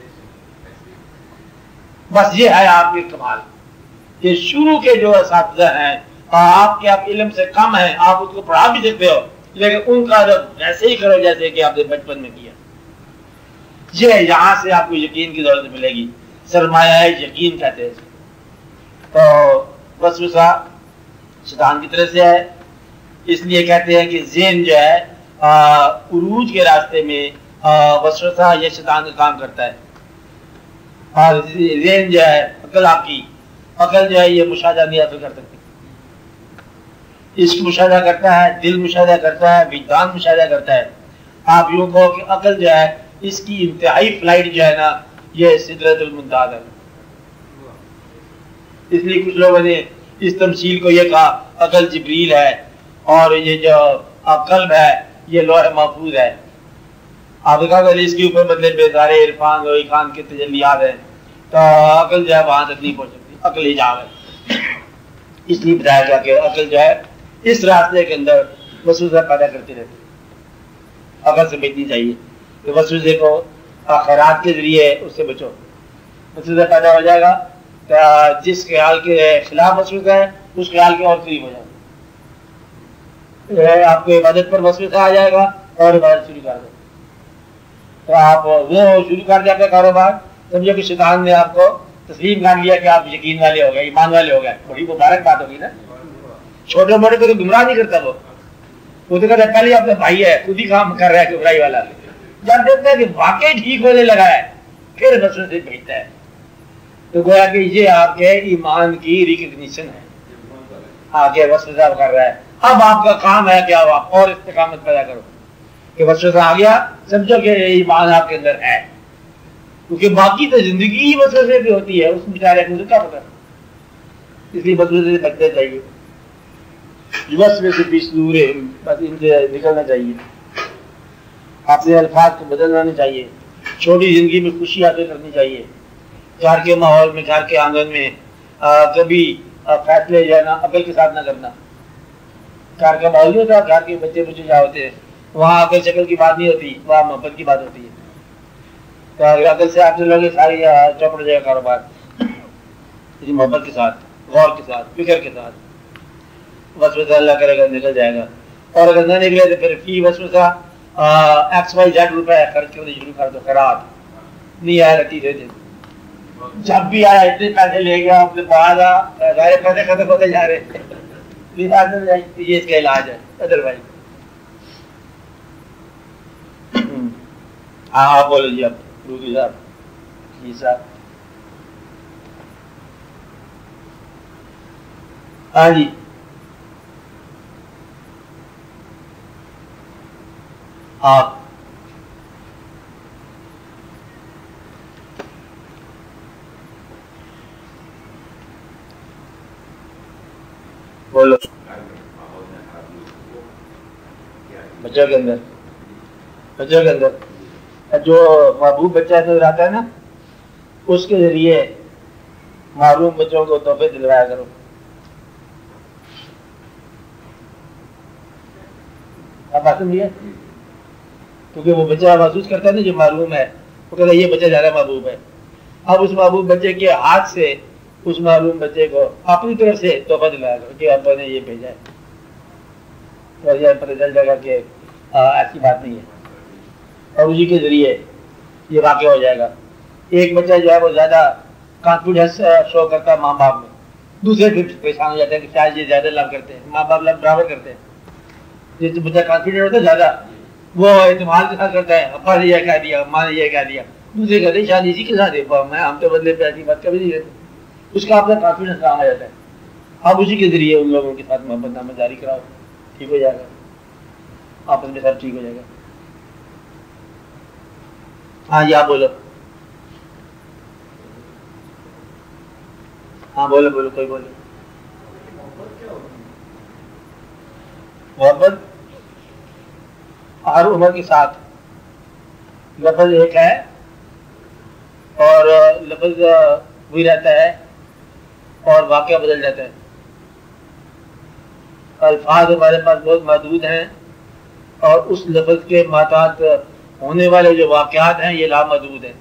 بس یہ ہے آپ کے کمال کہ شروع کے جو اساتذہ ہیں آپ کے آپ علم سے کم ہیں, آپ اس کو پڑھا بھی سکتے ہو لیکن ان کا ادب ویسے ہی کرو جیسے کہ آپ نے بچپن میں کیا. یہ یہاں سے آپ کو یقین کی ضرورت ملے گی, سرمایہ ہے یقین کہتے ہیں. تو وسوسہ شیطان کی طرف سے ہے, اس لیے کہتے ہیں کہ ذہن جو ہے عروج کے راستے میں وسوسہ یہ شیطان کا کام کرتا ہے. اور ذہن جو ہے عقل, آپ کی عقل جو ہے یہ مشاہدہ نہیں حاصل کر سکتی. عشق مشاہدہ کرتا ہے, دل مشاہدہ کرتا ہے, وجدان مشاہدہ کرتا ہے. آپ یوں کہو کہ عقل جو ہے اس کی انتہائی فلائٹ جو ہے نا یہ سدرۃ المنتہا ہے. اس لیے کچھ لوگوں نے اس تمثیل کو یہ کہا عقل جبریل ہے اور یہ جو قلب ہے یہ لوح محفوظ ہے. آپ نے کہا کہ اس کے اوپر بدلے بیدار عرفان لوح خان کے تجلیات ہیں تو عقل جو ہے وہاں تک نہیں پہنچ سکتی, عقل حجاب ہے. اس لیے بتایا گیا کہ عقل جو ہے اس راستے کے اندر وسوسہ پیدا کرتی رہتی ہے. عقل سے بچنی چاہیے کہ وسوسے کو خیرات کے ذریعے اس سے بچو. وسوسہ پیدا ہو جائے گا تو جس خیال کے خلاف وسوسہ ہے اس خیال کے اور قریب ہو جائے گا. آپ کو عبادت پر وسوسہ آ جائے گا اور عبادت شروع کر دو تو آپ وہ شروع کر دیں اپنا کاروبار. سمجھو کہ شیطان نے آپ کو تسلیم کر لیا کہ آپ یقین والے ہو گئے, ایمان والے ہو گئے. بڑی مبارک بات ہوگی نا. چھوٹے موٹے کو تو گمراہ نہیں کرتا, وہ وہ تو کہتا ہے پہلے اپنا بھائی ہے خود ہی کام کر رہا ہے گمراہی والا. جب دیکھتا ہے کہ واقعی ٹھیک ہونے لگا ہے پھر وسوسے سے بھیجتا ہے. تو گویا کہ یہ آپ کے ایمان کی ریکگنیشن ہے. آگے وسوسہ کر رہا ہے, اب آپ کا کام ہے کہ آپ اور استقامت پیدا کرو کہ وسوسہ آ گیا سمجھو کہ ایمان آپ کے اندر ہے, کیونکہ باقی تو زندگی ہی وسوسے کی ہوتی ہے. اس بیچارے کو کیا پتا, اس لیے وسوسے سے بچنا چاہیے. وسوسے سے بھی دور ہے, بس ان سے نکلنا چاہیے. اپنے الفاظ کو بدلنا نہیں چاہیے. چھوٹی زندگی میں خوشی حاصل کرنی چاہیے. گھر کے ماحول میں, گھر کے آنگن میں کبھی فیصلے جو ہے نا عقل کے ساتھ نہ کرنا. گھر کا ماحول نہیں ہوتا, گھر کے بچے بچے جہاں ہوتے ہیں وہاں عقل شکل کی بات نہیں ہوتی, وہاں محبت کی بات ہوتی ہے. تو عقل سے آپ سے لوگ ساری چوپڑ جائے گا کاروبار. محبت کے ساتھ, غور کے ساتھ, فکر کے ساتھ وسوسہ اللہ کرے گا نکل جائے گا. اور اگر نہ نکلے تو پھر فی وسوسہ ایکس وائی زیڈ روپے خرچ کرنے شروع کر دو. خیرات نہیں آیا رتی دے دے, جب بھی آیا اتنے پیسے لے گیا اپنے بعد سارے پیسے ختم ہوتے جا رہے ہیں. یہ اس کا علاج ہے. ادر وائز ہاں آپ بولو جی. اب روکی صاحب جی صاحب. ہاں جی آپ بولو. بچوں کے اندر بچوں کے اندر جو محبوب بچہ نظر آتا ہے نا اس کے ذریعے معروم بچوں کو تحفے دلوایا کرو. آپ بات سمجھیے, کیونکہ وہ بچہ محسوس کرتا ہے نا جو معروم ہے, وہ کہتا ہے یہ بچہ زیادہ محبوب ہے. اب اس محبوب بچے کے ہاتھ سے اس معلوم بچے کو اپنی طرف سے تحفہ دلایا کرو کہ ابا نے یہ بھیجا ہے. اور یہ پتہ چل جائے گا کہ ایسی بات نہیں ہے, اور اسی کے ذریعے یہ واقع ہو جائے گا. ایک بچہ جو ہے وہ زیادہ کانفیڈینس شو کرتا ہے ماں باپ میں, دوسرے پھر پریشان ہو جاتے ہیں کہ شاید یہ زیادہ لو کرتے ہیں, ماں باپ لو برابر کرتے ہیں. جس بچہ کانفیڈنٹ ہوتا ہے زیادہ وہ اعتماد کے ساتھ کرتا ہے, ابا نے یہ کہہ دیا, ماں نے یہ کہہ دیا. دوسرے کہتے ہیں شاید اسی کے ساتھ میں ہم تو بدلے پہ ایسی بات کبھی نہیں کرتے. اس کا اپنا کانفیڈنس کام آ جاتا ہے. اب اسی کے ذریعے ان لوگوں کے ساتھ محبت نامہ جاری کراؤ, ٹھیک ہو جائے گا, آپس میں سب ٹھیک ہو جائے گا. ہاں جی آپ بولو. ہاں بولو بولو کوئی بولو. محبت ہر عمر کے ساتھ لفظ ایک ہے اور لفظ وہی رہتا ہے اور واقعہ بدل جاتا ہے. الفاظ ہمارے پاس بہت محدود ہیں اور اس لفظ کے ماتحت ہونے والے جو واقعات ہیں یہ لامحدود ہیں.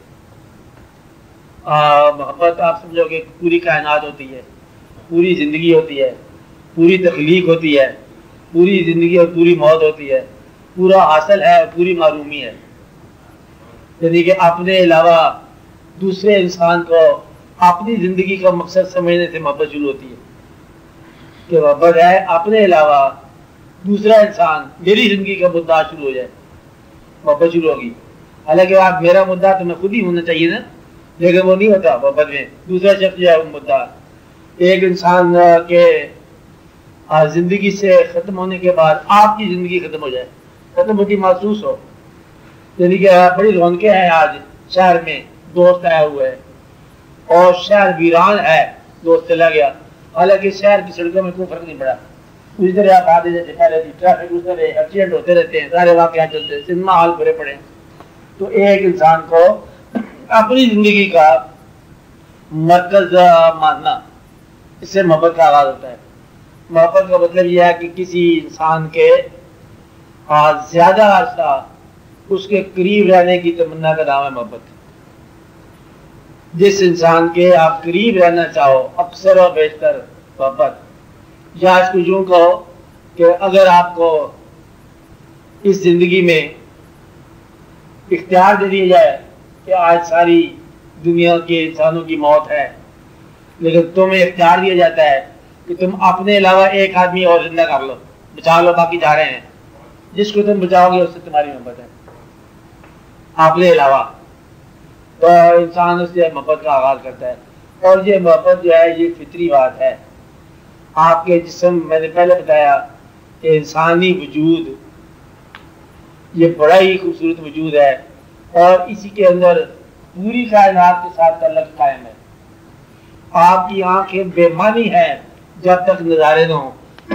محبت آپ سمجھو کہ پوری کائنات ہوتی ہے، پوری زندگی ہوتی ہے، پوری تخلیق ہوتی ہے، پوری زندگی اور پوری موت ہوتی ہے، پورا حاصل ہے اور پوری معرومی ہے. یعنی کہ اپنے علاوہ دوسرے انسان کو اپنی زندگی کا مقصد سمجھنے سے محبت شروع ہوتی ہے کہ محبت ہے اپنے علاوہ دوسرا انسان میری زندگی کا مدعا شروع ہو جائے، محبت شروع ہوگی. حالانکہ آپ میرا مدعا تو میں خود ہی ہونا چاہیے نا، لیکن وہ نہیں ہوتا محبت میں. دوسرا شخص جو ہے وہ مدعا ایک انسان کے زندگی سے ختم ہونے کے بعد آپ کی زندگی ختم ہو جائے، ختم ہوتی محسوس ہو. یعنی کہ بڑی رونقیں ہیں آج شہر میں، دوست آئے ہوئے ہیں اور شہر ویران ہے، دوست چلا گیا. حالانکہ شہر کی سڑکوں میں کوئی فرق نہیں پڑا. اسی طرح آپ آتے جیسے پہلے تھی ٹریفک اس طرح ایکسیڈنٹ ہوتے رہتے ہیں، سارے واقعات چلتے ہیں، سنیما ہال بھرے پڑے ہیں. تو ایک انسان کو اپنی زندگی کا مرکز ماننا، اس سے محبت کا آغاز ہوتا ہے. محبت کا مطلب یہ ہے کہ کسی انسان کے زیادہ عرصہ اس کے قریب رہنے کی تمنا کا نام ہے محبت. جس انسان کے آپ قریب رہنا چاہو اکثر و بیشتر محبت. یا اس کو یوں کہو کہ اگر آپ کو اس زندگی میں اختیار دے دیا جائے کہ آج ساری دنیا کے انسانوں کی موت ہے، لیکن تمہیں اختیار دیا جاتا ہے کہ تم اپنے علاوہ ایک آدمی اور زندہ کر لو، بچا لو، باقی جا رہے ہیں، جس کو تم بچاؤ گے اس سے تمہاری محبت ہے اپنے علاوہ. تو انسان اس سے محبت کا آغاز کرتا ہے. اور یہ محبت جو ہے یہ فطری بات ہے. آپ کے جسم، میں نے پہلے بتایا کہ انسانی وجود یہ بڑا ہی خوبصورت وجود ہے اور اسی کے اندر پوری کائنات کے ساتھ تعلق قائم ہے. آپ کی آنکھیں بے معنی ہیں جب تک نظارے نہ ہوں.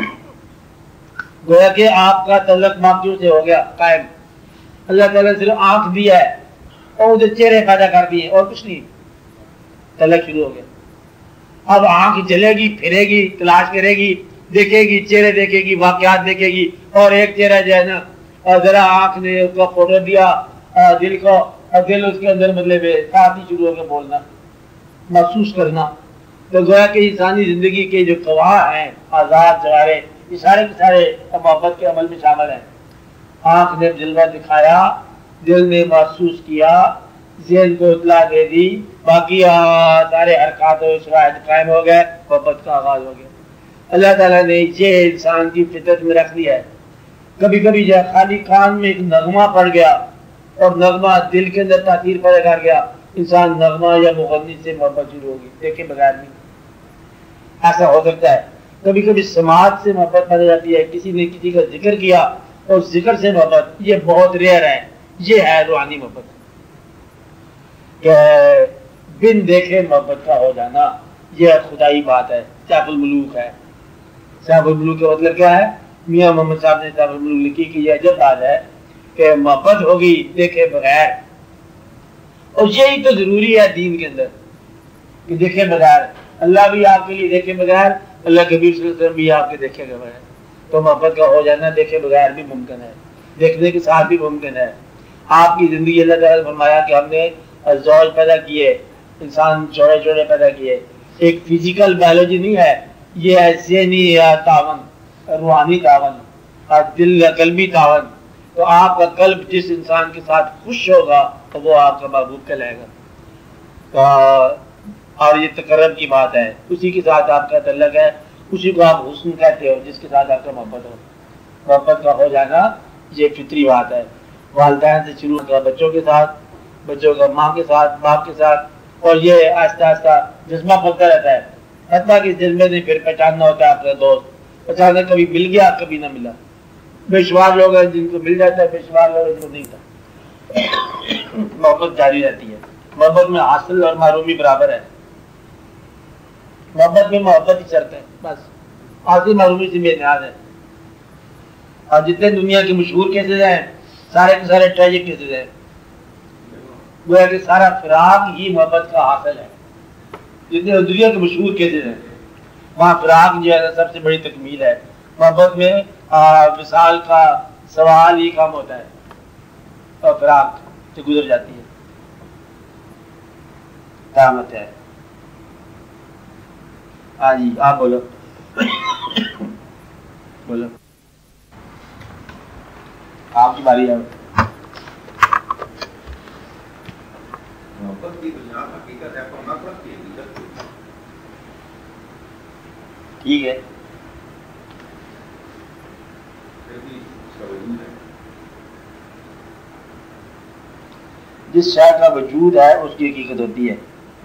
گویا کہ آپ کا تعلق ماکیوں سے ہو گیا قائم. اللہ تعالیٰ نے صرف آنکھ دیا ہے اور ادھر چہرے پیدا کر دیے اور کچھ نہیں، تعلق شروع ہو گیا. اب آنکھ چلے گی، پھرے گی، تلاش کرے گی، دیکھے گی، چہرے دیکھے گی، واقعات دیکھے گی، اور ایک چہرہ جو ہے نا ذرا آنکھ نے اس کا فوٹو دیا دل کو، اور دل اس کے اندر مطلب ساتھ ہی شروع ہو کے بولنا، محسوس کرنا. تو گویا کہ انسانی زندگی کے جو گواہ ہیں آزاد جوارے، یہ سارے کے سارے محبت کے عمل میں شامل ہیں. آنکھ نے جلوہ دکھایا، دل نے محسوس کیا، ذہن کو اطلاع دے دی، باقی سارے حرکات و شواہد قائم ہو گئے، محبت کا آغاز ہو گیا. اللہ تعالیٰ نے یہ انسان کی فطرت میں رکھ دیا ہے. کبھی کبھی جو خالی کان میں ایک نغمہ پڑ گیا اور نغمہ دل کے اندر تاثیر پیدا کر گیا، انسان نغمہ یا مغنی سے محبت شروع ہوگی، دیکھے بغیر نہیں. ایسا ہو سکتا ہے. کبھی کبھی سماعت سے محبت پیدا جاتی ہے، کسی نے کسی کا ذکر کیا اور ذکر سے محبت، یہ بہت ریئر ہے. یہ ہے روحانی محبت کہ بن دیکھے محبت کا ہو جانا، یہ خدائی بات ہے، سیف الملوک ہے. سیف الملوک کا مطلب کیا ہے؟ میاں محمد صاحب نے سیف الملوک لکھی کہ یہ عجب بات ہے کہ محبت ہوگی دیکھے بغیر. اور یہی تو ضروری ہے دین کے اندر کہ دیکھے بغیر. اللہ بھی آپ کے لیے دیکھے بغیر، اللہ کے حبیب صلی اللہ علیہ وسلم بھی آپ کے دیکھے بغیر. تو محبت کا ہو جانا دیکھے بغیر بھی ممکن ہے، دیکھنے کے ساتھ بھی ممکن ہے. آپ کی زندگی اللہ تعالیٰ نے فرمایا کہ ہم نے زوج پیدا کیے، انسان جوڑے جوڑے پیدا کیے. ایک فزیکل بایولوجی نہیں ہے، یہ ہے ذہنی تعاون، روحانی تعاون اور دل قلبی تعاون. تو آپ کا قلب جس انسان کے ساتھ خوش ہوگا تو وہ آپ کا محبوب کہلائے گا. اور یہ تقرب کی بات ہے، اسی کے ساتھ آپ کا تعلق ہے، اسی کو آپ حسن کہتے ہو جس کے ساتھ آپ کا محبت ہو. محبت کا ہو جانا یہ فطری بات ہے. والدین سے شروع ہوگا، بچوں کے ساتھ، بچوں کا ماں کے ساتھ، باپ کے ساتھ، اور یہ آہستہ آہستہ جذبہ پھلتا رہتا ہے. حتیٰ کہ جذبے نے پھر پہچاننا ہوتا ہے اپنا دوست. پہچاننا کبھی مل گیا کبھی نہ ملا. بے شمار لوگ ہیں جن کو مل جاتا ہے، بے شمار لوگ ہیں جن کو نہیں تھا. محبت جاری رہتی ہے. محبت میں حاصل اور محرومی برابر ہے. محبت میں محبت ہی شرط ہے، بس حاصل محرومی سے بے نیاز ہے. اور جتنے دنیا کے مشہور کیسز ہیں سارے کے سارے ٹریجک کیسز ہیں. گویا کہ سارا فراق ہی محبت کا حاصل ہے. جتنے دنیا کے مشہور کیسز ہیں وہاں فراق جو ہے سب سے بڑی تکمیل ہے. محبت میں وصال کا سوال ہی کم ہوتا ہے اور فراق سے گزر جاتی ہے. قیامت ہے. ہاں جی آپ بولو بولو آپ کی باری ہے. محبت کی بنیاد حقیقت ہے پر نفرت کی حقیقت ٹھیک ہے. جس شے کا وجود ہے اس کی حقیقت ہوتی ہے.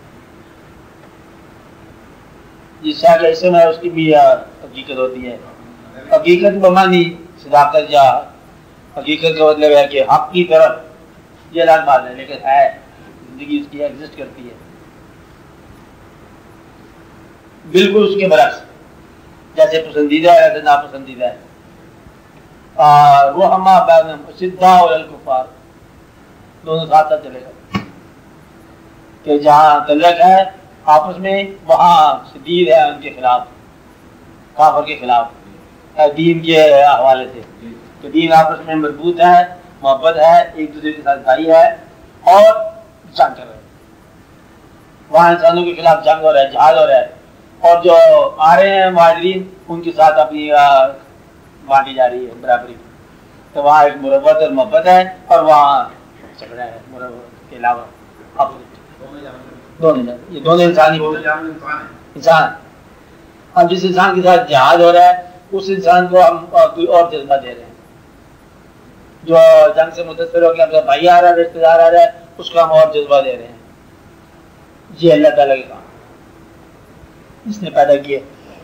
جس شے کا اسم ہے اس کی بھی حقیقت ہوتی ہے. حقیقت بمانی صداقت یا حقیقت کا مطلب ہے کہ حق کی طرف یہ الگ بات ہے لیکن ہے زندگی اس کی ایگزسٹ کرتی ہے. بالکل اس کے برعکس جیسے پسندیدہ ہے ایسے ناپسندیدہ ہے. رحمہ بینہم شدہ علی الکفار دونوں ساتھ ساتھ چلے گا کہ جہاں تعلق ہے آپس میں وہاں شدید ہے ان کے خلاف کافر کے خلاف دین کے حوالے سے. تو دین آپس میں مربوط ہے محبت ہے ایک دوسرے کے ساتھ بھائی ہے اور جنگ کر رہے ہیں. وہاں انسانوں کے خلاف جنگ ہو رہا ہے جہاد ہو رہا ہے اور جو آ رہے ہیں مہاجرین ان کے ساتھ اپنی بانٹی جا رہی ہے برابری. تو وہاں ایک مربت اور محبت ہے اور وہاں جھگڑا ہے مربت کے علاوہ. دونوں یہ دونوں انسانی انسان. اب جس انسان کے ساتھ جہاد ہو رہا ہے اس انسان کو ہم کوئی اور جذبہ دے رہے ہیں. جو جنگ سے متاثر ہو کے اپنا بھائی آ رہا ہے رشتے دار آ رہا ہے اس کو ہم اور جذبہ دے رہے ہیں. یہ اللہ تعالیٰ کے کام اس نے پیدا کیے.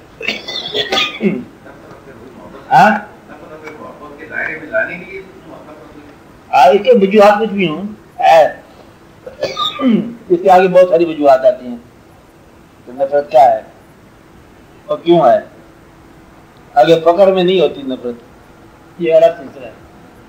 اس کے وجوہات کچھ بھی ہوں اس کے آگے بہت ساری وجوہات آتی ہیں. تو نفرت کیا ہے اور کیوں ہے؟ آگے فقر میں نہیں ہوتی نفرت, یہ الگ سلسلہ ہے.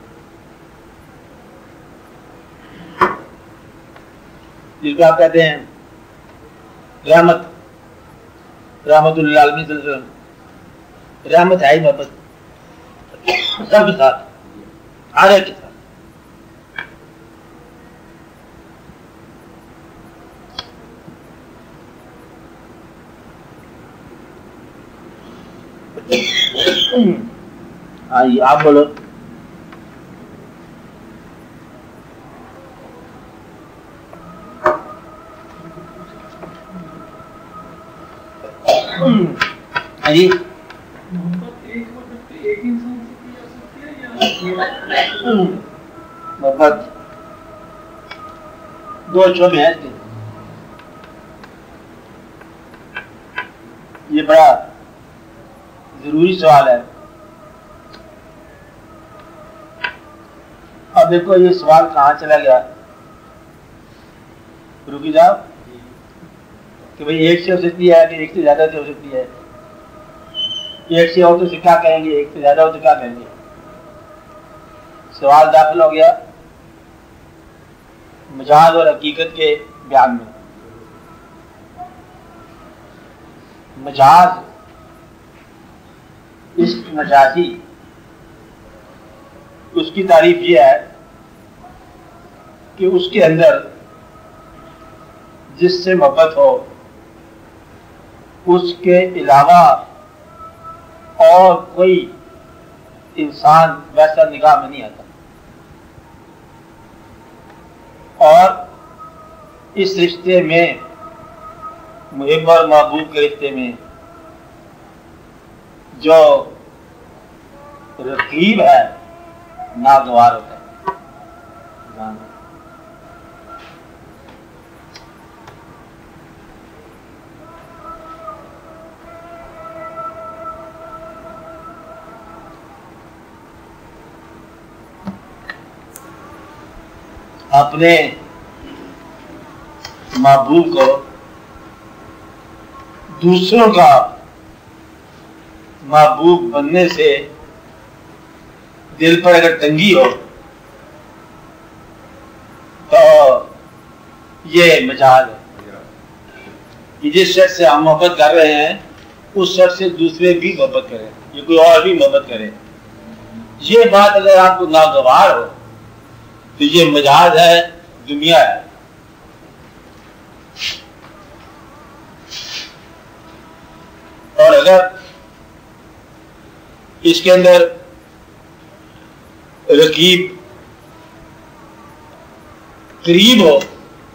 جس کو آپ کہتے ہیں رحمت, رحمت اللہ عالمین صلی اللہ علیہ وسلم. رحمت ہے ہی محبت سب کے ساتھ ہر ایک کے ساتھ. ہاں جی آپ بولو. ہاں جی محبت دو شعبے ہیں. یہ بڑا ضروری سوال ہے. اب دیکھو یہ سوال کہاں چلا گیا, رکی جاؤ کہ بھئی ایک سے ہو سکتی ہے کہ ایک سے زیادہ سے ہو سکتی ہے. ایک سے ہو تو کیا کہیں گے, ایک سے زیادہ ہو تو کیا کہیں گے. سوال داخل ہو گیا مجاز اور حقیقت کے بیان میں. مجاز عشق مجازی اس کی تعریف یہ ہے کہ اس کے اندر جس سے محبت ہو اس کے علاوہ اور کوئی انسان ویسا نگاہ میں نہیں آتا, اور اس رشتے میں محب اور محبوب کے رشتے میں جو رقیب ہے ناگوار ہوتا ہے. اپنے محبوب کو دوسروں کا محبوب بننے سے دل پر اگر تنگی ہو یہ مجاز ہے کہ جس شخص سے ہم محبت کر رہے ہیں اس شخص سے دوسرے بھی محبت کریں یا کوئی اور بھی محبت کرے. یہ بات اگر آپ کو ناگوار ہو تو یہ مجاز ہے, دنیا ہے. اور اگر اس کے اندر رقیب قریب ہو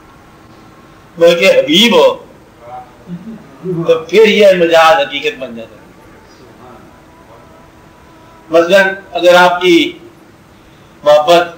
بلکہ حبیب ہو تو پھر یہ مجاز حقیقت بن جاتا ہے. مثلا اگر آپ کی محبت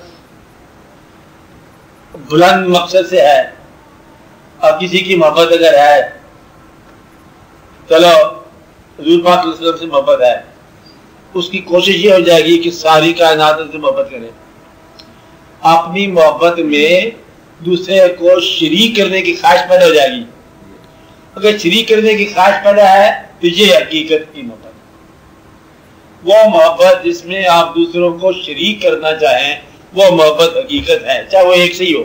بلند مقصد سے ہے, اب کسی کی محبت اگر ہے, چلو حضور پاک علیہ وسلم سے محبت ہے, اس کی کوشش یہ ہو جائے گی کہ ساری کائنات سے محبت کرے. اپنی محبت میں دوسرے کو شریک کرنے کی خواہش پیدا ہو جائے گی. اگر شریک کرنے کی خواہش پیدا ہے تو یہ حقیقت کی محبت. وہ محبت جس میں آپ دوسروں کو شریک کرنا چاہیں وہ محبت حقیقت ہے, چاہے وہ ایک سے ہی ہو.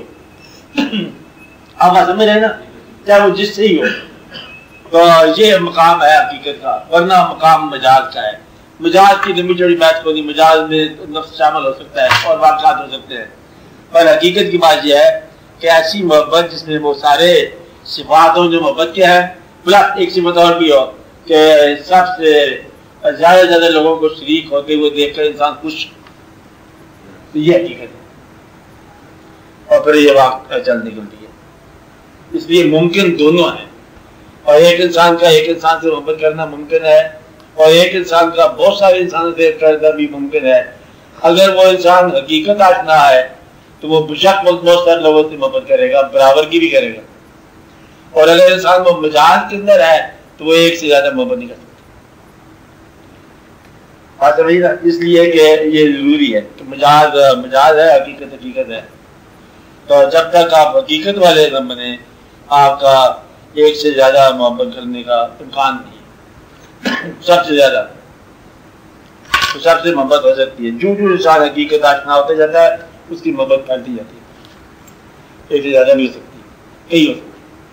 آپ سمجھ رہے ہیں نا, چاہے وہ جس سے ہی ہو. تو یہ مقام ہے حقیقت کا, ورنہ مقام مجاز کا ہے. مجاز کی لمبی چوڑی بات کو نہیں, مجاز میں نفس شامل ہو سکتا ہے اور واقعات ہو سکتے ہیں, پر حقیقت کی بات یہ ہے کہ ایسی محبت جس میں وہ سارے صفات ہوں جو محبت کے ہیں, پلس ایک صفت اور بھی ہو کہ سب سے زیادہ زیادہ لوگوں کو شریک ہوتے ہوئے دیکھ کر انسان خوش, تو یہ حقیقت ہے. اور پھر یہ وقت چل نکلتی ہے. اس لیے ممکن دونوں ہیں, اور ایک انسان کا ایک انسان سے محبت کرنا ممکن ہے, اور ایک انسان کا بہت سارے انسانوں سے کرنا بھی ممکن ہے. اگر وہ انسان حقیقت آشنا ہے تو وہ بشک بہت سارے لوگوں سے محبت کرے گا, برابر کی بھی کرے گا. اور اگر انسان وہ مجاز کے اندر ہے تو وہ ایک سے زیادہ محبت نہیں کر سکتا. اس لیے کہ یہ ضروری ہے کہ مجاز مجاز ہے, حقیقت حقیقت ہے. تو جب تک آپ حقیقت والے نہ بنے آپ کا ایک سے زیادہ محبت کرنے کا امکان نہیں ہے. سب سے زیادہ تو سب سے محبت ہو سکتی ہے. جو جو انسان حقیقت آشنا ہوتا جاتا ہے اس کی محبت پھیلتی جاتی ہے. ایک سے زیادہ نہیں ہو سکتی, کئی ہو سکتی.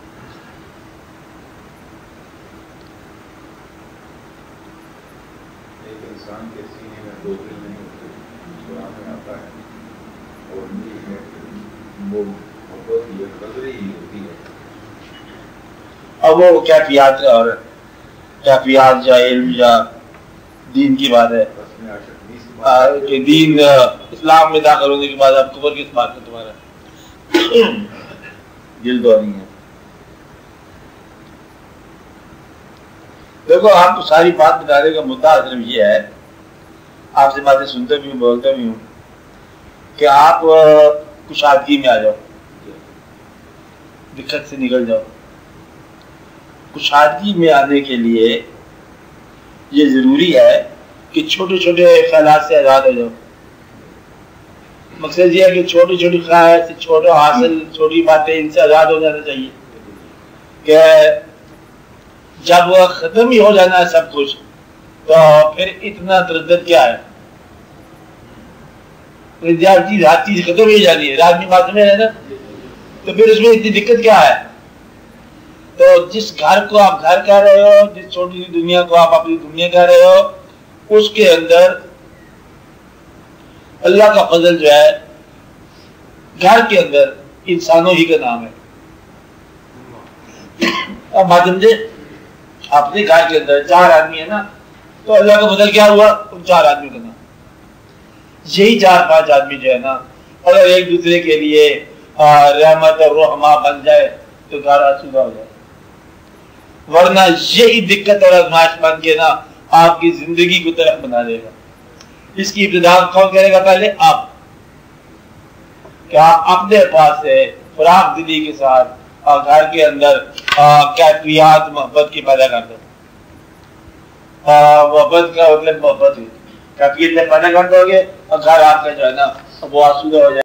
اب وہ کیفیات اور کیفیات یا علم یا دین کی بات ہے کہ دین اسلام میں داخل ہونے کے بعد اب کفر کس بات کا تمہارا دل دو نہیں ہے. دیکھو آپ کو ساری بات بتانے کا مدعا صرف یہ ہے, آپ سے باتیں سنتے بھی ہوں بولتے بھی ہوں, کہ آپ کشادگی میں آ جاؤ, دقت سے نکل جاؤ. کشادگی میں آنے کے لیے یہ ضروری ہے کہ چھوٹے چھوٹے خیالات سے آزاد ہو جاؤ. مقصد یہ ہے کہ چھوٹی چھوٹی خواہش سے, چھوٹا حاصل, چھوٹی باتیں, ان سے آزاد ہو جانا چاہیے. کہ جب وہ ختم ہی ہو جانا ہے سب کچھ تو پھر اتنا تردد کیا ہے. ہر چیز ہر چیز ختم ہی جانی ہے, آدمی بات میں ہے نا, تو پھر اس میں اتنی دقت کیا ہے. تو جس گھر کو آپ گھر کہہ رہے ہو, جس چھوٹی سی دنیا کو آپ اپنی دنیا کہہ رہے ہو, اس کے اندر اللہ کا فضل جو ہے گھر کے اندر انسانوں ہی کا نام ہے. اب بات سمجھے, اپنے گھر کے اندر چار آدمی ہے نا, تو اللہ کا فضل کیا ہوا, ان چار آدمی کا نام. یہی چار پانچ آدمی جو ہے نا, اگر ایک دوسرے کے لیے رحمت اور رحمہ بن جائے تو گھر آسودہ ہو جائے. ورنہ یہی دقت اور آزمائش بن کے نا آپ کی زندگی کو طرف بنا دے گا. اس کی ابتدا کون کرے گا, پہلے آپ, کہ آپ اپنے پاس سے فراغ دلی کے ساتھ اور گھر کے اندر کیفیات محبت کی پیدا کر دو. محبت کا مطلب محبت ہے, کیفیت پیدا کر دو گے اور گھر آپ کا جو ہے نا وہ آسودہ ہو جائے.